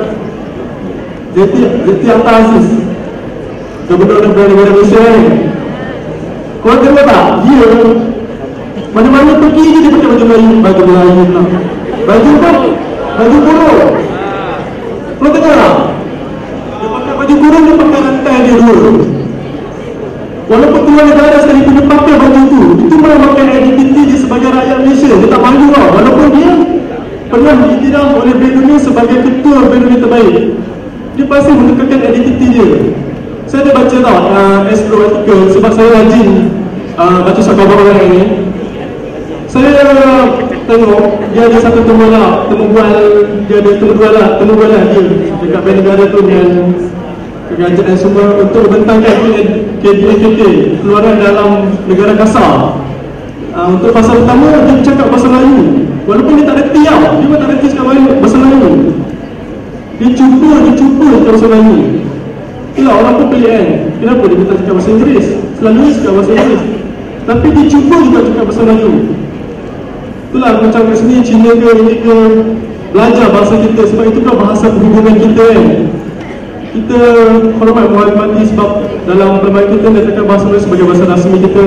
Zeti Zeti Akhtar Aziz, Gubernur Negara Malaysia kan. Korang tengok tak? Dia mana-mana pergi je dia pakai baju Melayu. Baju Melayu lah, baju apa? Baju kurung. Korang tengok tak? Dia pakai baju kurung, dia pakai rantai dia dulu. Walaupun tuan negara sekalipun dia pakai baju tu, itu merupakan identiti dia sebagai rakyat Malaysia. Dia tak malu tau. Walaupun dia pernah diiktiraf oleh Bank Dunia sebagai ketua Bank Dunia terbaik, dia pasti menekankan identiti dia. Saya ada baca tau uh, Astro artikel, sebab saya rajin uh, baca surat khabar orang ini. Saya tengok dia ada satu temulah, temubual, dia ada temubual lah, temubual lah dia dekat Bank Negara tu dengan kerajaan semua untuk membentangkan K D N K T, keluaran dalam negara kasar. uh, Untuk fasa pertama dia bercakap bahasa Melayu. Walaupun dia tak reti tau, dia pun tak reti cakap bahasa Melayu. Dia cuba, dia cuba cakap bahasa Melayu. Itulah orang pun pelik kan, kenapa dia tak cakap bahasa Inggeris? Selalu cakap bahasa Inggeris, tapi dia cuba juga cakap bahasa Melayu. Itulah macam kat sini Cina ke ini ke belajar bahasa kita, sebab itu kan bahasa perhubungan kita kan. Kita hormat menghormati sebab dalam permainan kita dia cakap bahasa Melayu sebagai bahasa rasmi kita.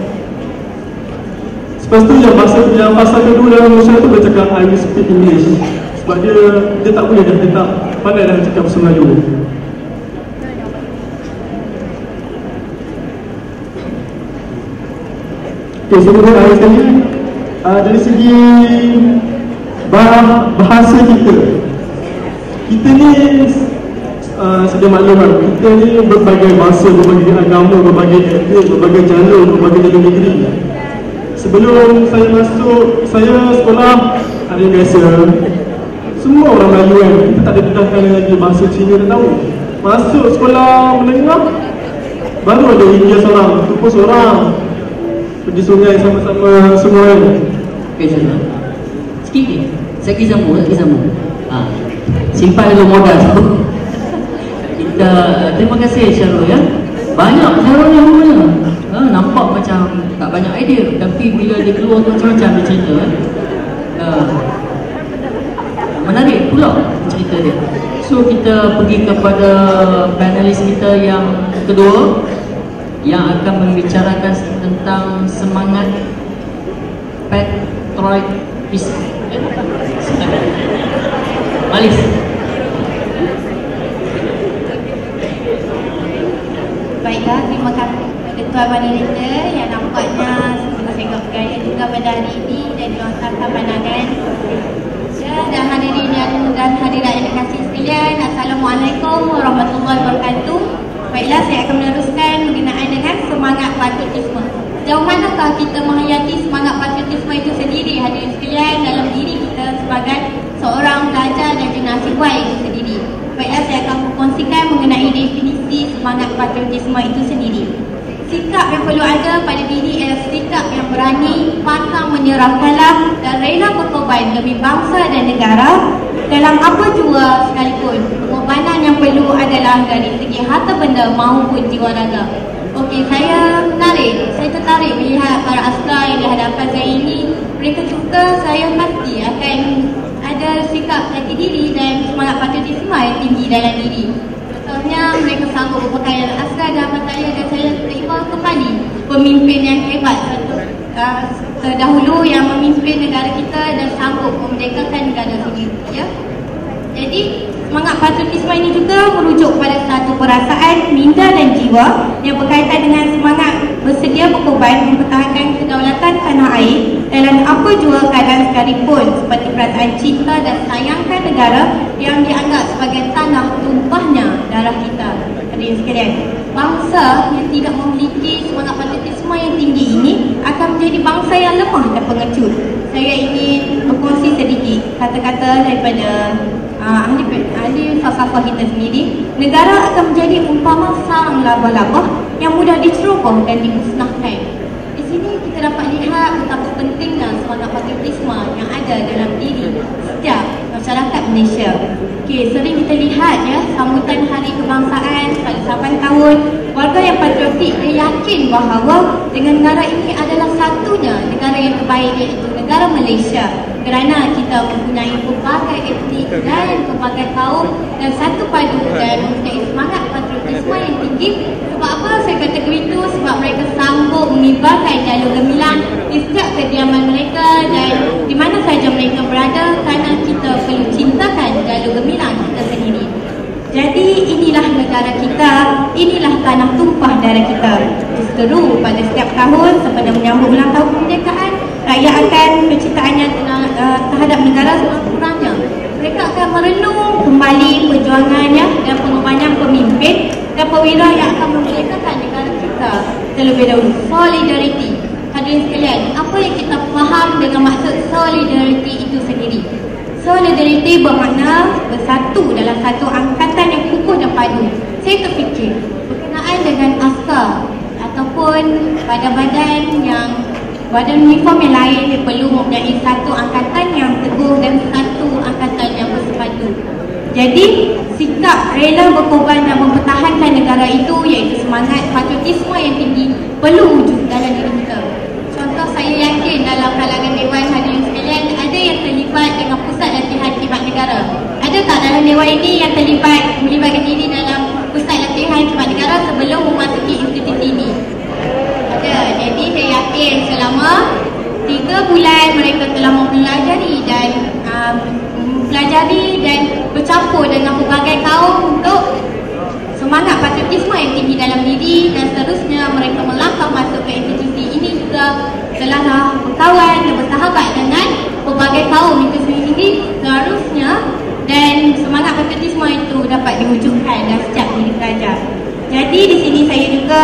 Lepas tu yang bahasa yang bahasa kedua dalam Malaysia tu dia cakap I will speak English. Sebab dia dia tak boleh dah, dia tak pandai dah cakap bahasa Melayu. Okay, sebelum akhir sekali uh, dari segi bahasa kita, kita ni Uh, sedia maklum kan, kita ni berbagai bahasa, berbagai agama, berbagai etnik, berbagai jalur, berbagai jalur negeri. Sebelum saya masuk, saya sekolah hari biasa, semua orang Melayu kan, kita tak ada dedahkan lagi bahasa Cina, dah tahu. Masuk sekolah menengah, baru ada India seorang, Tupus seorang, pergi sungai sama-sama semua kan. Okay, saya sikit ni, saya kisah mu, saya kisah mu. Ha, simpan dulu modal tu. kita terima kasih Syarul ya. Banyak Syarul yang punya. Ha, nampak macam tak banyak idea, tapi bila dia keluar macam-macam dia cerita. Ha, menarik pula cerita dia. So kita pergi kepada panelis kita yang kedua yang akan membicarakan tentang semangat patriotisme. Malis. Baiklah, terima kasih kepada Tuan Moderator yang nampaknya sangat bergaya juga pada hari ini dan melontarkan pandangan. Dan hadirin yang dan hadirat yang dikasihi sekalian, Assalamualaikum warahmatullahi wabarakatuh. Baiklah, saya akan meneruskan berkenaan dengan semangat patriotisme. Sejauh manakah kita menghayati semangat patriotisme itu sendiri, hadirin sekalian, dalam diri kita sebagai seorang pelajar dan generasi Y itu sendiri. Baiklah, saya akan kongsikan mengenai definisi semangat patriotisme itu sendiri. Sikap yang perlu ada pada diri ialah sikap yang berani, pantang menyerah kalah dan rela berkorban demi bangsa dan negara dalam apa jua sekalipun. Pengorbanan yang perlu adalah dari segi harta benda maupun jiwa raga. Okey, saya menarik, saya tertarik melihat para askar yang di hadapan saya ini. Mereka juga saya pasti akan ada sikap jati diri dan semangat patriotisme yang tinggi dalam diri. Contohnya, mereka sanggup berpakaian askar dan bertanya dan saya terima kembali pemimpin yang hebat satu uh, terdahulu yang memimpin negara kita dan sanggup memerdekakan negara sendiri. Ya? Jadi, semangat patriotisme ini juga merujuk pada satu perasaan minda dan jiwa yang berkaitan dengan semangat bersedia berkorban mempertahankan kedaulatan tanah air dalam apa jua keadaan sekalipun, seperti perasaan cinta dan sayangkan negara yang dianggap sebagai tanah tumpahnya darah kita. Hadirin sekalian, bangsa yang tidak memiliki semangat patriotisme yang tinggi ini akan menjadi bangsa yang lemah dan pengecut. Saya ingin berkongsi sedikit kata-kata daripada Uh, ahli, ahli falsafah kita sendiri. Negara akan menjadi umpama sarang laba-laba yang mudah diceroboh dan dimusnahkan. Di sini kita dapat lihat betapa pentingnya semangat patriotisme yang ada dalam diri setiap masyarakat Malaysia. Okay, sering kita lihat ya, sambutan hari kebangsaan pada lapan tahun, warga yang patriotik dia yakin bahawa dengan negara ini adalah satunya negara yang terbaik, iaitu negara Malaysia. Kerana kita mempunyai pelbagai etnik dan pelbagai kaum dan satu padu dan mempunyai semangat patriotisme yang tinggi. Sebab apa saya kata begitu? Sebab mereka sanggup mengibarkan jalur gemilang di setiap kediaman mereka dan di mana saja mereka berada, kerana kita perlu cintakan jalur gemilang kita sendiri. Jadi inilah negara kita, inilah tanah tumpah darah kita. Seteru pada setiap tahun sempena menyambut ulang tahun kemerdekaan, rakyat akan kecintaannya terhadap negara sekurang-kurangnya. Mereka akan merenung kembali perjuangannya dan pengorbanan pemimpin dan perwira yang akan memerdekakan negara kita terlebih dahulu. Solidariti. Hadirin sekalian, apa yang kita faham dengan maksud solidariti itu sendiri? Solidariti bermakna bersatu dalam satu angkatan yang kukuh dan padu. Saya terfikir berkenaan dengan askar ataupun badan-badan yang badan uniform yang lain, dia perlu mempunyai satu angkatan yang teguh dan satu angkatan yang bersepadu. Jadi, sikap rela berkorban dan mempertahankan negara itu, iaitu semangat patriotisme yang tinggi, perlu wujud dalam diri kita. Contoh, saya yakin dalam kalangan Dewan hadirin sekalian, ada yang terlibat dengan pusat latihan khidmat negara. Ada tak dalam Dewan ini yang terlibat, melibatkan diri dalam pusat latihan khidmat negara sebelum memasuki institusi ini? Ada. Jadi saya yakin selama tiga bulan mereka telah mempelajari dan um, mempelajari dan bercampur dengan pelbagai kaum untuk semangat patriotisme yang tinggi dalam diri, dan seterusnya mereka melangkah masuk ke institusi ini juga telah berkawan dan bersahabat dengan pelbagai kaum itu sendiri seharusnya, dan semangat patriotisme itu dapat diwujudkan dalam setiap diri pelajar. Jadi di sini saya juga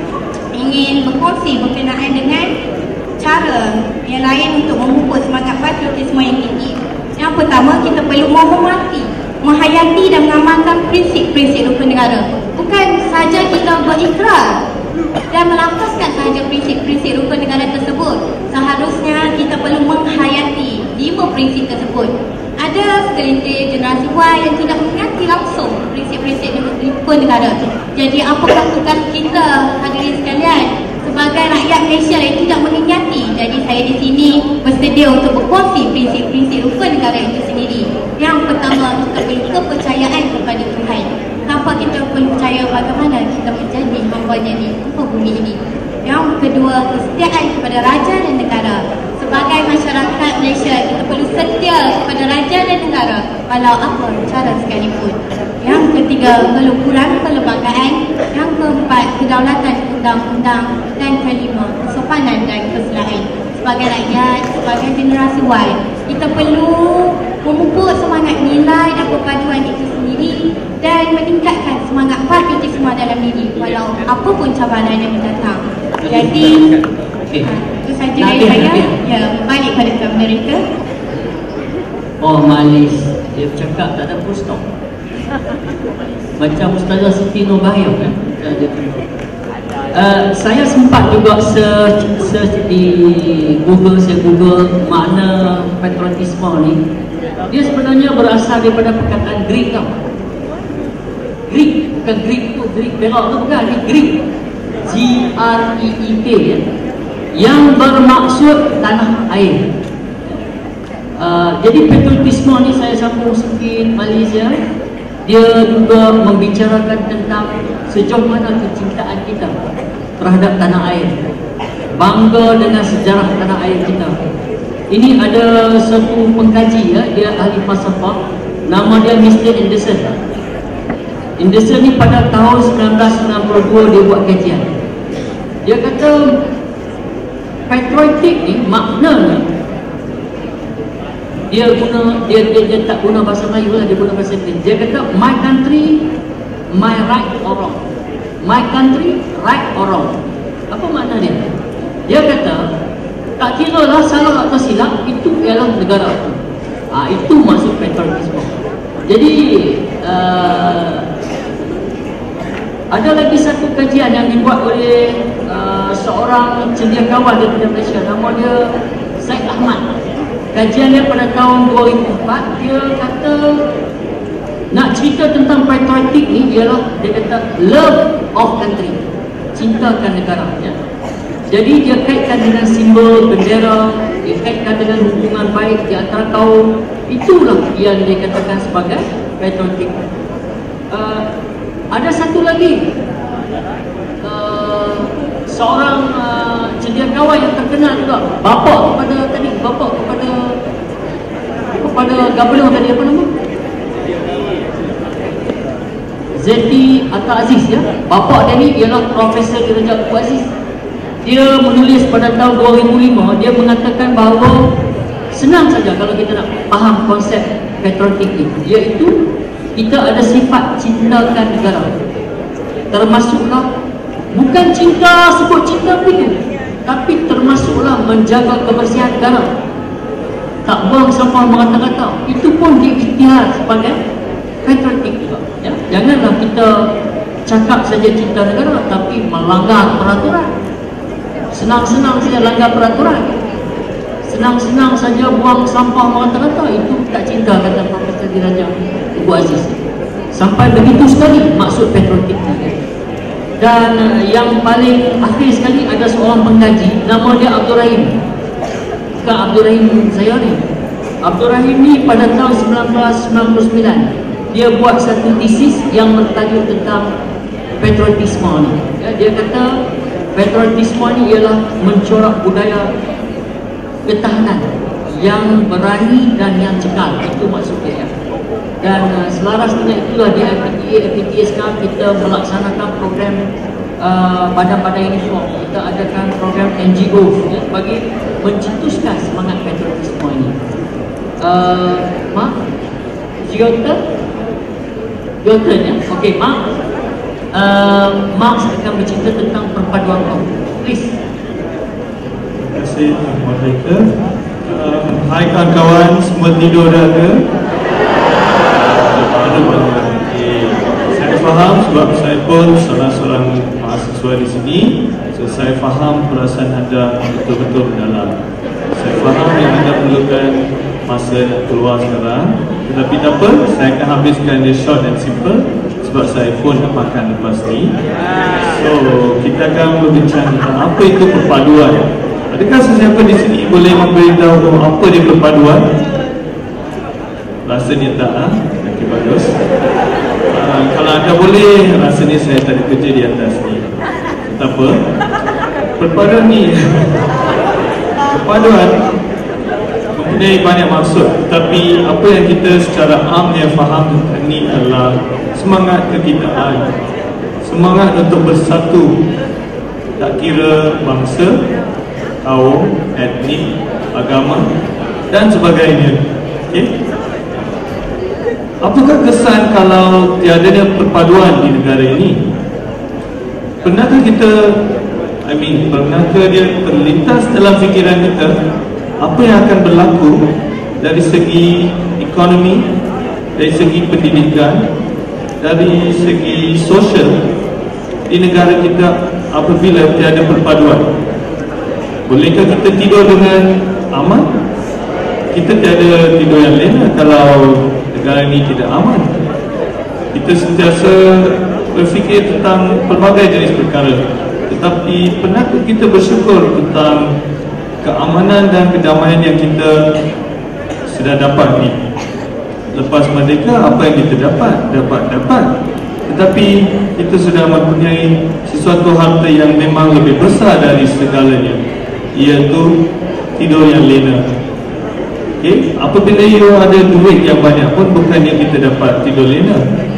ingin berkongsi berkenaan dengan cara yang lain untuk memupuk semangat patriotisme yang tinggi. Yang pertama, kita perlu menghormati, menghayati dan mengamalkan prinsip-prinsip rukun negara. Bukan saja kita berikrar dan melafazkan sahaja prinsip-prinsip rukun negara tersebut, seharusnya kita perlu menghayati lima prinsip tersebut. Ada segelintir generasi Y yang tidak mengerti langsung prinsip-prinsip rukun Jadi apakah tugas kita hadirin sekalian sebagai rakyat Malaysia yang tidak mengingati? Jadi saya di sini bersedia untuk berkongsi prinsip-prinsip rukun negara itu sendiri. Yang pertama, kita perlu kepercayaan kepada Tuhan. Tanpa kita perlu percaya, bagaimana kita menjadi hamba-Nya di muka bumi ini. Yang kedua, kesetiaan kepada raja dan negara. Sebagai masyarakat Malaysia, kita perlu setia kepada raja dan negara walau apa cara sekalipun. Yang ketiga, pelukuran perlembagaan. Yang keempat, kedaulatan undang-undang. Dan kelima, kesopanan dan keselaan. Sebagai rakyat, sebagai generasi Y, kita perlu memupuk semangat nilai dan perpaduan itu sendiri dan meningkatkan semangat patriotisme dalam diri walau apapun cabaran yang datang. Jadi, okay. itu saja dari saya. Ya, balik pada tuan moderator. Oh, malis. Dia bercakap tak ada full stop. Macam Ustazah Siti Nurbahayor kan? Uh, saya sempat juga search, search di Google, saya Google makna patriotisme ni. Dia sebenarnya berasal daripada perkataan Greek tau. Greek, bukan Greek tu, Greek belok tu bukan, ni Greek. G R E E K ya. Yang bermaksud tanah air. Uh, jadi patriotisme ni saya sambung sikit Malaysia. Dia juga membicarakan tentang sejauh mana kecintaan kita terhadap tanah air, bangga dengan sejarah tanah air kita. Ini ada satu pengkaji ya, dia ahli falsafah, nama dia mister Anderson. Anderson ni pada tahun sembilan belas sembilan puluh dua dia buat kajian. Dia kata patriotic ni maknanya dia guna dia, dia dia tak guna bahasa Melayu lah, dia guna bahasa Inggeris. Dia kata my country, my right or wrong. My country, right or wrong. Apa makna dia? Dia kata tak kira lah salah atau silap, itu ialah negara aku. Ha, itu maksud patriotisme. Jadi uh, ada lagi satu kajian yang dibuat oleh uh, seorang cendekiawan daripada Malaysia, nama dia Syed Ahmad. Kajian dia pada tahun dua ribu empat, dia kata nak cerita tentang patriotic ni ialah dia kata love of country, cintakan negara ya. Jadi dia kaitkan dengan simbol bendera, dia kaitkan dengan hubungan baik di antara kaum. Itulah yang dia katakan sebagai patriotic. uh, Ada satu lagi uh, seorang uh, cendekiawan yang terkenal juga, bapa kepada tadi, bapa kepada kepada Gubernur tadi, apa nama? Zeti Atta Aziz ya. Bapa dia ni ialah Profesor Diraja Abu Aziz. Dia menulis pada tahun dua ribu lima, dia mengatakan bahawa senang saja kalau kita nak faham konsep patriotic ni, iaitu kita ada sifat cintakan negara. Termasuklah bukan cinta sebut cinta begitu, tapi termasuklah menjaga kebersihan negara, tak buang sampah merata-rata. Itu pun diikhtiar sebagai patriotic juga ya. Janganlah kita cakap saja cinta negara tapi melanggar peraturan. Senang-senang saja langgar peraturan, senang-senang saja buang sampah merata-rata, itu tak cinta, kata Profesor Diraja Abu Aziz. Sampai begitu sekali maksud patriotic ni. Dan uh, yang paling akhir sekali ada seorang pengkaji, nama dia Abdul Rahim. Bukan Abdul Rahim saya ni. Abdul Rahim ni pada tahun sembilan belas sembilan puluh sembilan dia buat satu tesis yang bertajuk tentang patriotisme ni ya. Dia kata patriotisme ni ialah mencorak budaya ketahanan yang berani dan yang cekal. Itu maksud dia ya. Dan uh, selaras dengan itulah di F P T A, F P T A sekarang kita melaksanakan program uh, badan-badan uniform. Kita adakan program N G O ya, bagi mencetuskan semangat patriotisme ini. Uh, Mak, your turn? Your turn ya? Okay, Mak. Uh, Mak akan bercerita tentang perpaduan kaum. Please. Terima kasih, moderator. Uh, hai kawan-kawan, semua tidur dah ke? Saya faham sebab saya pun salah seorang mahasiswa di sini, so saya faham perasaan anda betul-betul mendalam. Saya faham yang anda perlukan masa nak keluar sekarang, tetapi tak apa, saya akan habiskan dia short and simple sebab saya pun nak makan lepas ni. So kita akan berbincang tentang apa itu perpaduan. Adakah sesiapa di sini boleh memberitahu apa dia perpaduan? Rasanya tak, ha? Okey, bagus. uh, Kalau anda boleh, rasanya saya tak ada kerja di atas ni. Tak apa. Perpaduan ni Perpaduan mempunyai banyak maksud, tapi apa yang kita secara amnya faham ni adalah semangat kekitaan, semangat untuk bersatu, tak kira bangsa, kaum, etnik, agama dan sebagainya. Okay? Apakah kesan kalau tiadanya perpaduan di negara ini? Pernahkah kita, I mean, pernahkah dia terlintas dalam fikiran kita apa yang akan berlaku dari segi ekonomi, dari segi pendidikan, dari segi sosial di negara kita apabila tiada perpaduan? Bolehkah kita tidur dengan aman? Kita tiada tidur yang lena kalau negara ini tidak aman. Kita sentiasa berfikir tentang pelbagai jenis perkara, tetapi pernahkah kita bersyukur tentang keamanan dan kedamaian yang kita sudah dapat ni? Lepas merdeka, apa yang kita dapat? Dapat-dapat, tetapi kita sudah mempunyai sesuatu harta yang memang lebih besar dari segalanya, iaitu tidur yang lena. Okay? Apabila you ada duit yang banyak pun bukannya kita dapat tidur lena.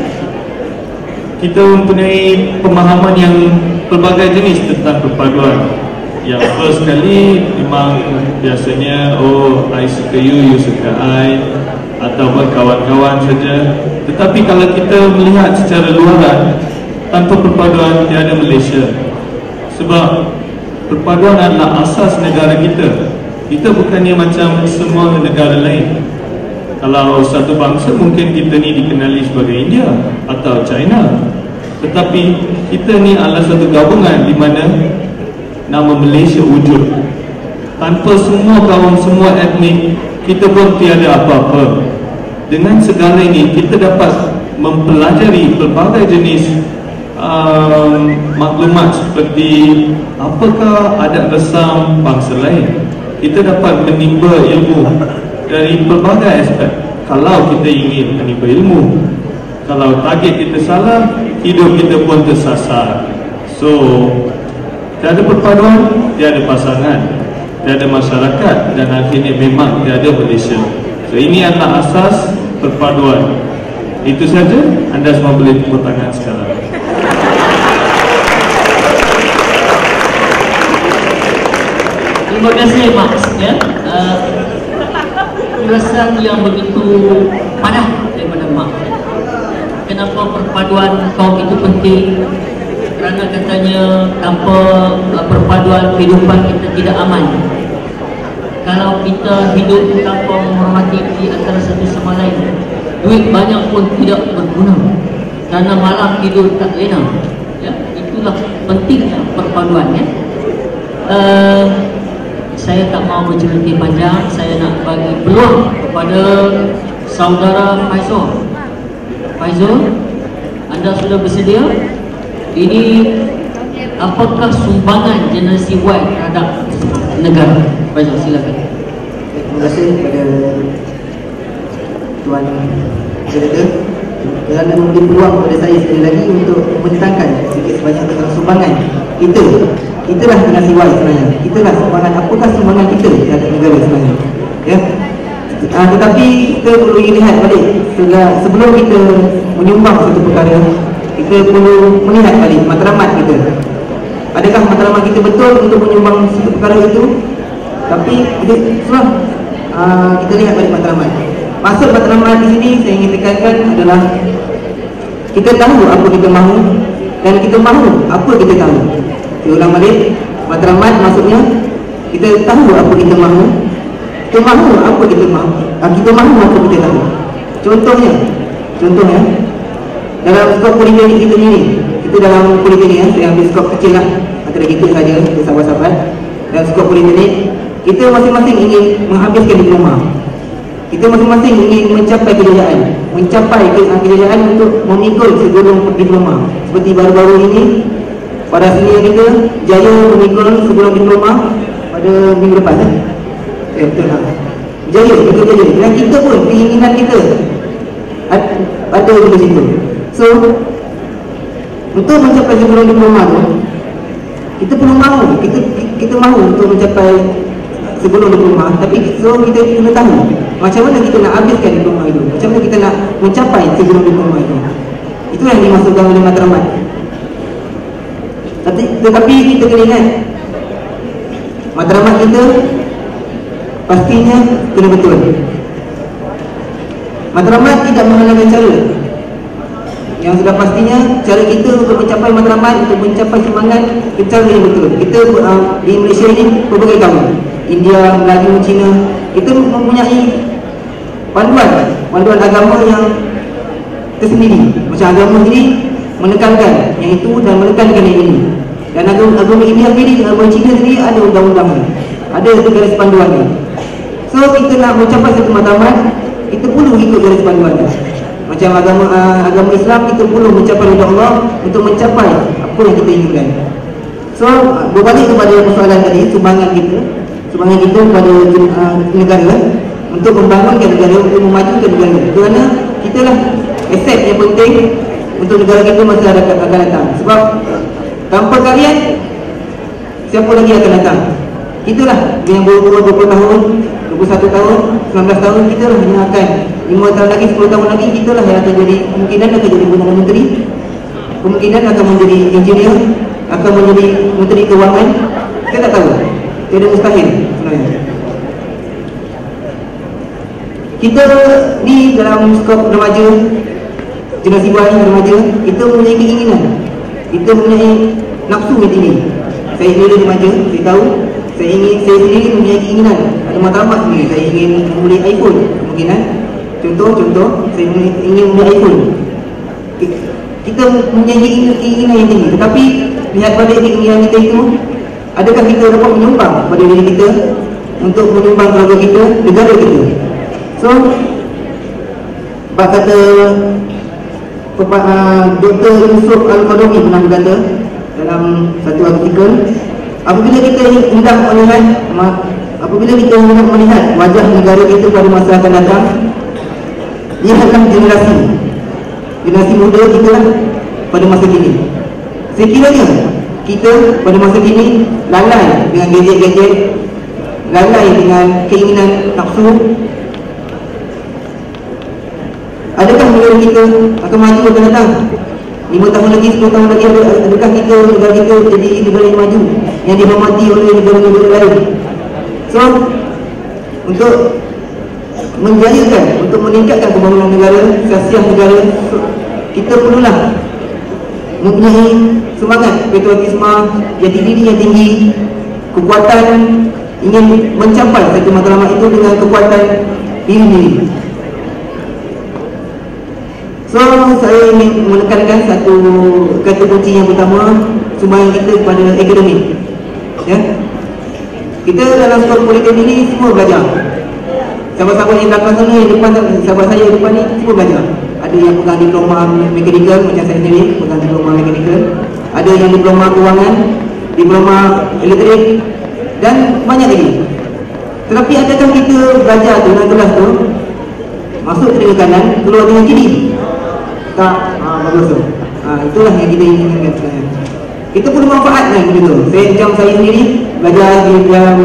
Kita mempunyai pemahaman yang pelbagai jenis tentang perpaduan. Yang first sekali memang biasanya, oh, I suka you, you suka I, ataupun kawan-kawan saja. Tetapi kalau kita melihat secara luaran, tanpa perpaduan tiada Malaysia. Sebab perpaduan adalah asas negara kita. Kita bukannya macam semua negara lain. Kalau satu bangsa mungkin kita ni dikenali sebagai India atau China, tetapi kita ni adalah satu gabungan di mana nama Malaysia wujud. Tanpa semua kaum, semua etnik, kita pun tiada apa-apa. Dengan segala ini kita dapat mempelajari pelbagai jenis um, maklumat seperti apakah adat resam bangsa lain. Kita dapat menimba ilmu dari pelbagai aspek. Kalau kita ingin menimba ilmu, kalau target kita salah, hidup kita pun tersasar. So tiada perpaduan, tiada pasangan, tiada masyarakat, dan akhirnya memang tiada Malaysia. So ini adalah asas perpaduan. Itu saja. Anda semua boleh tepuk tangan sekarang. Terima kasih Max, ya. Uh, Ulasan yang begitu padat daripada Max. Kenapa perpaduan kaum itu penting? Kerana katanya tanpa uh, perpaduan kehidupan kita tidak aman. Kalau kita hidup tanpa menghormati di antara satu sama lain, duit banyak pun tidak berguna, kerana malam tidur tak lena. Ya, itulah pentingnya perpaduan, ya. Uh, Saya tak mau bercerita panjang. Saya nak bagi peluang kepada saudara Faizul. Faizul, anda sudah bersedia? Ini apakah sumbangan generasi Y terhadap negara? Faizul, silakan. Terima kasih kepada Tuan Director kerana memberi peluang kepada saya sekali lagi untuk membentangkan sedikit sebanyak tentang sumbangan kita. Itulah generasi Y sebenarnya. Itulah sumbangan, apakah sumbangan kita terhadap negara sebenarnya, ya. Uh, tetapi kita perlu lihat balik sebelum kita menyumbang satu perkara, kita perlu melihat balik matlamat kita. Adakah matlamat kita betul untuk menyumbang satu perkara itu? Tapi kita sudah uh, kita lihat balik matlamat. Maksud matlamat di sini saya ingin tekankan adalah kita tahu apa kita mahu dan kita mahu apa kita tahu. Saya ulang balik, matlamat maksudnya kita tahu apa kita mahu, kita mahu apa kita mahu, kita mahu apa kita tahu. Contohnya, contohnya dalam skop politeknik kita ni, kita dalam politeknik, ya, saya ambil skop kecil lah antara kita saja, sahabat-sahabat. Dalam skop politeknik, kita masing-masing ingin menghabiskan diploma. Kita masing-masing ingin mencapai kejayaan, mencapai ke, kejayaan untuk memikul segulung diploma. Seperti baru-baru ini pada senior kita jaya memikul segulung diploma pada minggu lepas eh? Eh betul lah. Jaya, kita jaya. Dan kita pun keinginan kita ada, ada di situ. So untuk mencapai segulung diploma tu, kita perlu mahu, kita kita mahu untuk mencapai sebelum diploma. Tapi so kita kena tahu macam mana kita nak habiskan diploma itu, macam mana kita nak mencapai sebelum diploma itu. Itulah yang dimaksudkan oleh matlamat. Tapi, tetapi kita kena ingat, matlamat kita pastinya kena betul. Matlamat tidak menghalalkan cara. Yang sudah pastinya cara kita untuk mencapai matlamat, untuk mencapai semangat, cara yang betul. Kita uh, di Malaysia ini berbagai kaum, India, Melayu, Cina, kita mempunyai panduan panduan agama yang tersendiri. Macam agama sendiri menekankan yang itu dan menekankan yang ini. Dan agama, agama India sendiri, agama Cina sendiri ada undang-undang, ada garis panduan ni. So kita nak mencapai satu matlamat, kita perlu ikut garis panduan ni. Macam agama uh, agama Islam, kita perlu mencapai ridha Allah untuk mencapai apa yang kita inginkan. So berbalik kepada persoalan tadi, sumbangan kita sumbangan kita kepada uh, negara untuk membangunkan negara, untuk memajukan negara. Kerana kita lah aset yang penting untuk negara kita masa akan datang. Sebab tanpa kalian, siapa lagi akan datang? Kita lah yang berumur dua puluh tahun, dua puluh satu tahun, sembilan belas tahun, kita lah yang akan lima tahun lagi, sepuluh tahun lagi, kita lah yang akan jadi, kemungkinan akan jadi Perdana Menteri, kemungkinan akan menjadi engineer, akan menjadi Menteri Kewangan. Kita tak tahu, tidak mustahil sebenarnya. Kita ni dalam skop remaja, generasi baru remaja, kita mempunyai keinginan, kita mempunyai nafsu yang tinggi. Saya sendiri remaja, saya tahu, saya ingin, saya sendiri mempunyai keinginan, ada matlamat sendiri, saya ingin membeli iPhone kemungkinan. Contoh-contoh, saya ingin membeli iPhone. Kita mempunyai keinginan yang tinggi, tetapi lihat pada keinginan kita itu, adakah kita dapat menyumbang pada diri kita untuk menyumbang keluarga kita, negara kita? So, bak kata uh, Doktor Yusuf Al-Qadomi pernah berkata dalam satu artikel, apabila kita hendak melihat apabila kita hendak melihat wajah negara kita pada masa akan datang, lihatlah generasi generasi muda kita lah pada masa kini. Sekiranya kita pada masa kini lalai dengan gadget-gadget, lalai dengan keinginan nafsu, adakah negara kita akan maju akan datang? lima tahun lagi, sepuluh tahun lagi, adakah kita, negara kita jadi negara yang maju, yang dihormati oleh negara-negara lain? So, untuk menjayakan, untuk meningkatkan pembangunan negara, sasiah negara, kita perlulah mempunyai semangat patriotisme, jati diri yang tinggi, kekuatan ingin mencapai satu matlamat itu dengan kekuatan diri sendiri. So, saya ingin menekankan satu kata kunci yang pertama, sumbangan kita kepada akademik. Ya, kita dalam skop politik ini semua belajar. Sahabat-sahabat yang belakang sana, yang depan, sahabat saya yang depan ni semua belajar. Ada yang pegang diploma mekanikal macam saya sendiri, pegang diploma mekanikal. Ada yang diploma kewangan, diploma elektrik dan banyak lagi. Tetapi adakah kita belajar tu dalam kelas tu, masuk telinga kanan, keluar dengan kiri? Tak, ha, bagus tu. Ha, itulah yang kita inginkan sebenarnya. Kita perlu manfaatkan begitu. Saya macam saya sendiri belajar di dalam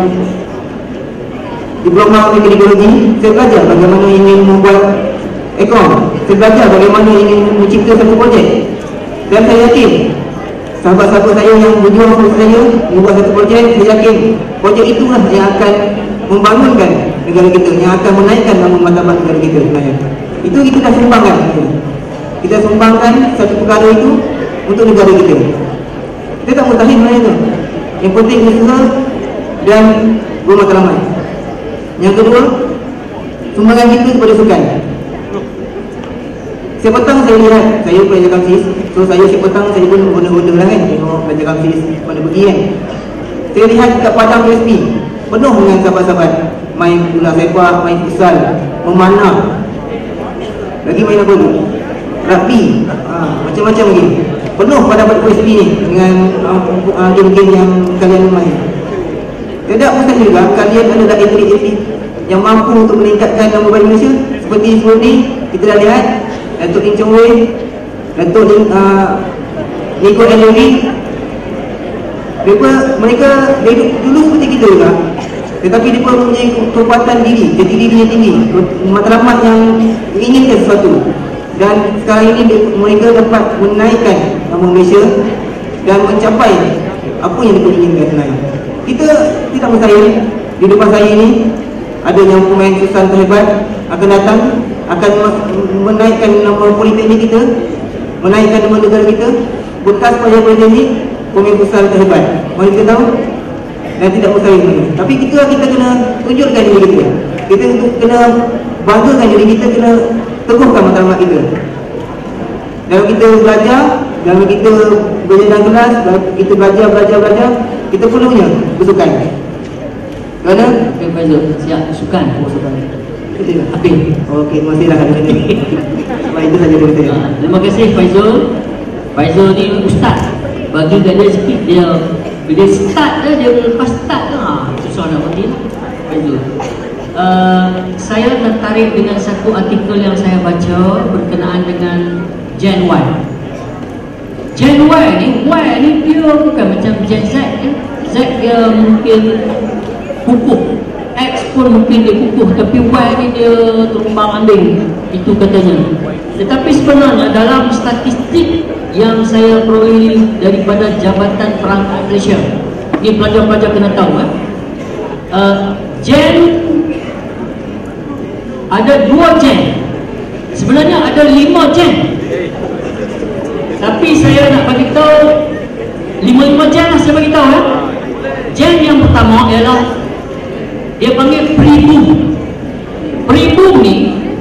diploma teknologi, saya belajar bagaimana ingin membuat ekon. Saya belajar bagaimana ingin mencipta satu projek. Dan saya yakin sahabat-sahabat saya yang berjuang untuk saya membuat satu projek, saya yakin projek itulah yang akan membangunkan negara kita, yang akan menaikkan nama martabat negara kita sebenarnya. Itu kita dah sumbangkan. Kita sumbangkan satu perkara itu untuk negara kita. Kita tak mustahil sebenarnya tu. Yang penting usaha dan bermatlamat. Yang kedua, sumbangan kita kepada sukan. Setiap petang saya lihat, saya pelajar kamsis. So saya setiap petang saya pun guna-guna lah kan, tengok pelajar kamsis mana pergi kan. Saya lihat kat padang P S P, penuh dengan sahabat-sahabat main bola sepak, main futsal, memanah, lagi main apa tu? Rugby, ha, macam-macam lagi. Penuh pada pada P S B ni dengan uh, game-game yang kalian main. Tidak bosan juga kalian adalah atlet-atlet yang mampu untuk meningkatkan nama baik Malaysia. Seperti sebelum ni kita dah lihat Datuk Lim Chong Wei, Datuk Lim uh, Nico Ellery, mereka mereka dulu seperti kita juga, tetapi mereka mempunyai kekuatan diri, jati dirinya tinggi, matlamat yang menginginkan sesuatu. Dan sekarang ini mereka dapat menaikkan nama Malaysia dan mencapai apa yang mereka inginkan sebenarnya. Kita tidak mustahil di depan saya ini ada yang pemain futsal terhebat akan datang, akan menaikkan nama politeknik kita, menaikkan nama negara kita. Bekas pelajar politeknik, pemain futsal terhebat. Mari kita tahu dan tidak mustahil. Tapi kita kita kena tunjukkan diri kita. Kita kena banggakan diri kita, kena teguhkan matlamat kita. Dalam kita belajar, dalam kita belajar dalam kelas, kita belajar, belajar, belajar, kita perlunya bersukan. Kerana? Okay, Faizul, siap sukan. Oh, sukan. Habis. Okey, terima kasih lah. Sebab itu saja dari saya. Terima kasih Faizul. Faizul ni ustaz. Bagi dia sikit, dia bila start dah, dia lepas start dah, susah nak bagi Faizul. Uh, saya tertarik dengan satu artikel yang saya baca berkenaan dengan Gen Y. Gen Y ni, Y ni dia bukan macam Gen Z ya. Z dia mungkin kukuh, X pun mungkin dia kukuh, tapi Y ni dia terumbang ambing, itu katanya. Tetapi sebenarnya dalam statistik yang saya peroleh daripada Jabatan Perangkat Malaysia, ni pelajar-pelajar kena tahu eh? uh, Gen ada dua gen, sebenarnya ada lima gen, tapi saya nak bagi tahu lima-lima gen lah saya bagi tahu eh? Gen yang pertama ialah dia panggil pre-boom. Pre-boom ni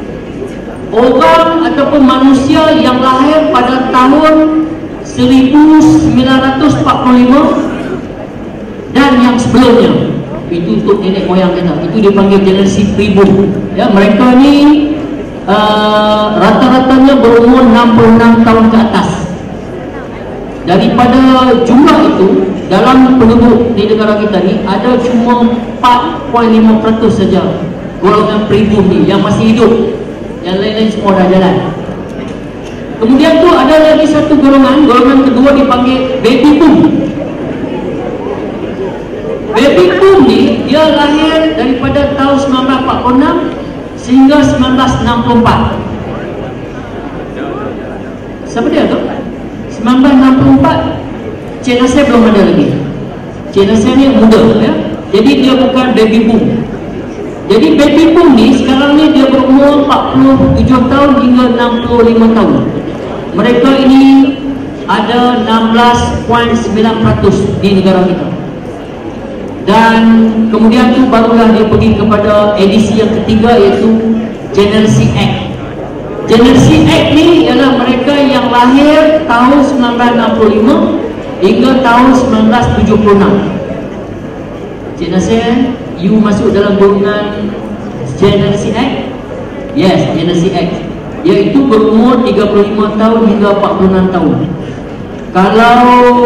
orang ataupun manusia yang lahir pada tahun seribu sembilan ratus empat puluh lima dan yang sebelumnya. Itu untuk nenek moyang kita. Itu dipanggil generasi pre-boom. Ya, mereka ni uh, rata-ratanya berumur enam puluh enam tahun ke atas. Daripada jumlah itu, dalam penduduk di negara kita ni ada cuma empat perpuluhan lima peratus saja golongan pre-boom ni yang masih hidup. Yang lain-lain semua dah jalan. Kemudian tu ada lagi satu golongan, golongan kedua dipanggil baby boom. Baby boom ni dia lahir daripada tahun sembilan belas empat puluh enam sehingga sembilan belas enam puluh empat. Siapa dia tu? sembilan belas enam puluh empat Cik Nasir belum ada lagi. Cik Nasir ni muda ya. Jadi dia bukan baby boom. Jadi baby boom ni sekarang ni dia berumur empat puluh tujuh tahun hingga enam puluh lima tahun. Mereka ini ada enam belas perpuluhan sembilan peratus di negara kita. Dan kemudian tu barulah dia pergi kepada edisi yang ketiga, iaitu Generasi X. Generasi X ni ialah mereka yang lahir tahun sembilan belas enam puluh lima hingga tahun sembilan belas tujuh puluh enam. Cik Nasir, you masuk dalam golongan Generasi X? Yes, Generasi X, iaitu berumur tiga puluh lima tahun hingga empat puluh enam tahun. Kalau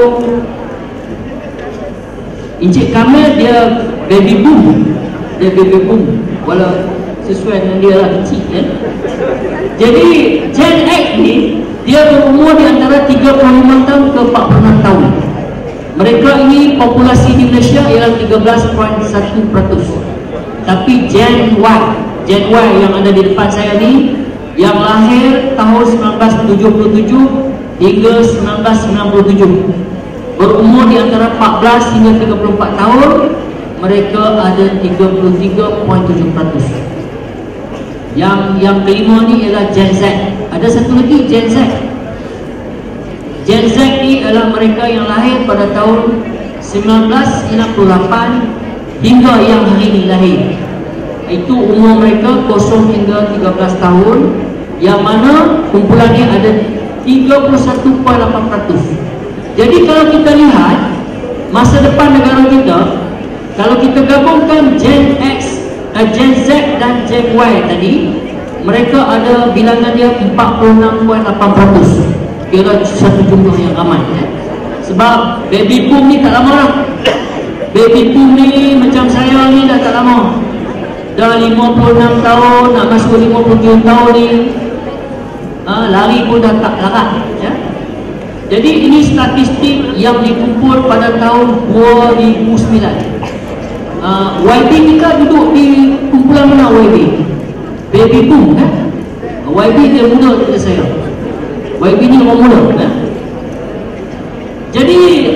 Encik Kamil dia baby boom, dia baby boom, walau sesuai dengan dia lah kecil ya. Jadi Gen X ni dia berumur di antara tiga puluh lima tahun ke empat puluh enam tahun. Mereka ini populasi di Malaysia ialah tiga belas perpuluhan satu peratus. Tapi Gen Y, Gen Y yang ada di depan saya ni, yang lahir tahun sembilan belas tujuh puluh tujuh hingga sembilan belas sembilan puluh tujuh, berumur di antara empat belas hingga tiga puluh empat tahun, mereka ada tiga puluh tiga perpuluhan tujuh peratus. Yang yang kelima ni ialah Gen Z. Ada satu lagi Gen Z. Gen Z ni adalah mereka yang lahir pada tahun sembilan belas enam puluh lapan hingga yang hari ini lahir. Itu umur mereka kosong hingga tiga belas tahun, yang mana kumpulannya ada tiga puluh satu perpuluhan lapan peratus. Jadi kalau kita lihat masa depan negara kita, Kalau kita gabungkan Gen X, uh, Gen Z dan Gen Y tadi, mereka ada bilangan dia empat puluh enam perpuluhan lapan peratus. Kira satu jumlah yang ramai ya. Sebab baby boom ni tak lama dah. Baby boom ni macam saya ni dah tak lama. Dah lima puluh enam tahun, nak masuk lima puluh tujuh tahun ni, ha, lari pun dah tak larat ya. Jadi ini statistik yang dikumpul pada tahun dua ribu sembilan. uh, Y B kita duduk di kumpulan mana Y B? Baby boom kan? Y B dia muda daripada saya. Y B ni orang muda kan? Jadi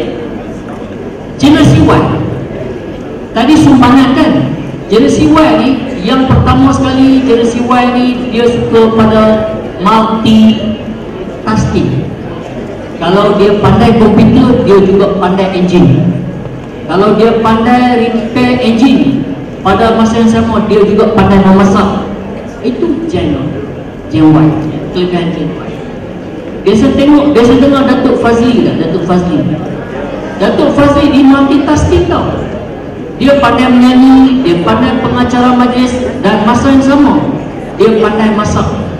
generasi Y tadi sumbangan kan? Generasi Y ni yang pertama sekali, generasi Y ni dia suka pada multitasking. Kalau dia pandai komputer, dia juga pandai enjin. Kalau dia pandai repair enjin, pada masa yang sama dia juga pandai memasak. Itu Gen Gen Y, kelebihan Gen Y. Biasa tengok, biasa dengar Datuk Fazli tak? Datuk Fazli Datuk Fazli di multitasking tau. Dia pandai menyanyi, dia pandai pengacara majlis, dan masa yang sama dia pandai masak.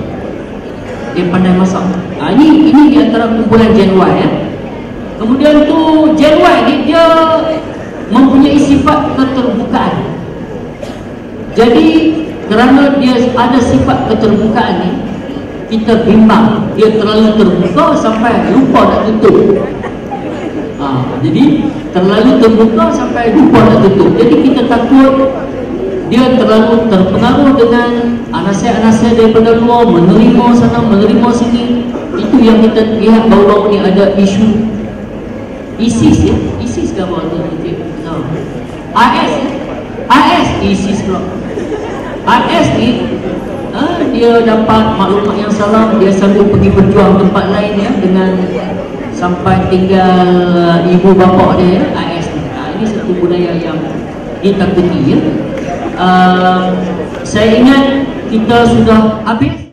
Dia pandai masak. Ha, ini ini di antara kumpulan Gen Y ya. Kemudian tu Gen Y ni dia mempunyai sifat keterbukaan. Jadi kerana dia ada sifat keterbukaan ni, kita bimbang dia terlalu terbuka sampai lupa nak tutup. Ha, jadi terlalu terbuka sampai lupa nak tutup. Jadi kita takut dia terlalu terpengaruh dengan nasihat-nasihat daripada luar, menerima sana, menerima sini. Itu yang kita lihat baru-baru ni ada isu ISIS ya, ISIS ke apa tu? No. I S ya? I S ISIS pula. I S ni ha, dia dapat maklumat yang salah, dia sanggup pergi berjuang tempat lain ya, dengan sampai tinggal uh, ibu bapa dia ya, I S ni. Ha, ini satu budaya yang ditakuti ya. Uh, saya ingat kita sudah habis.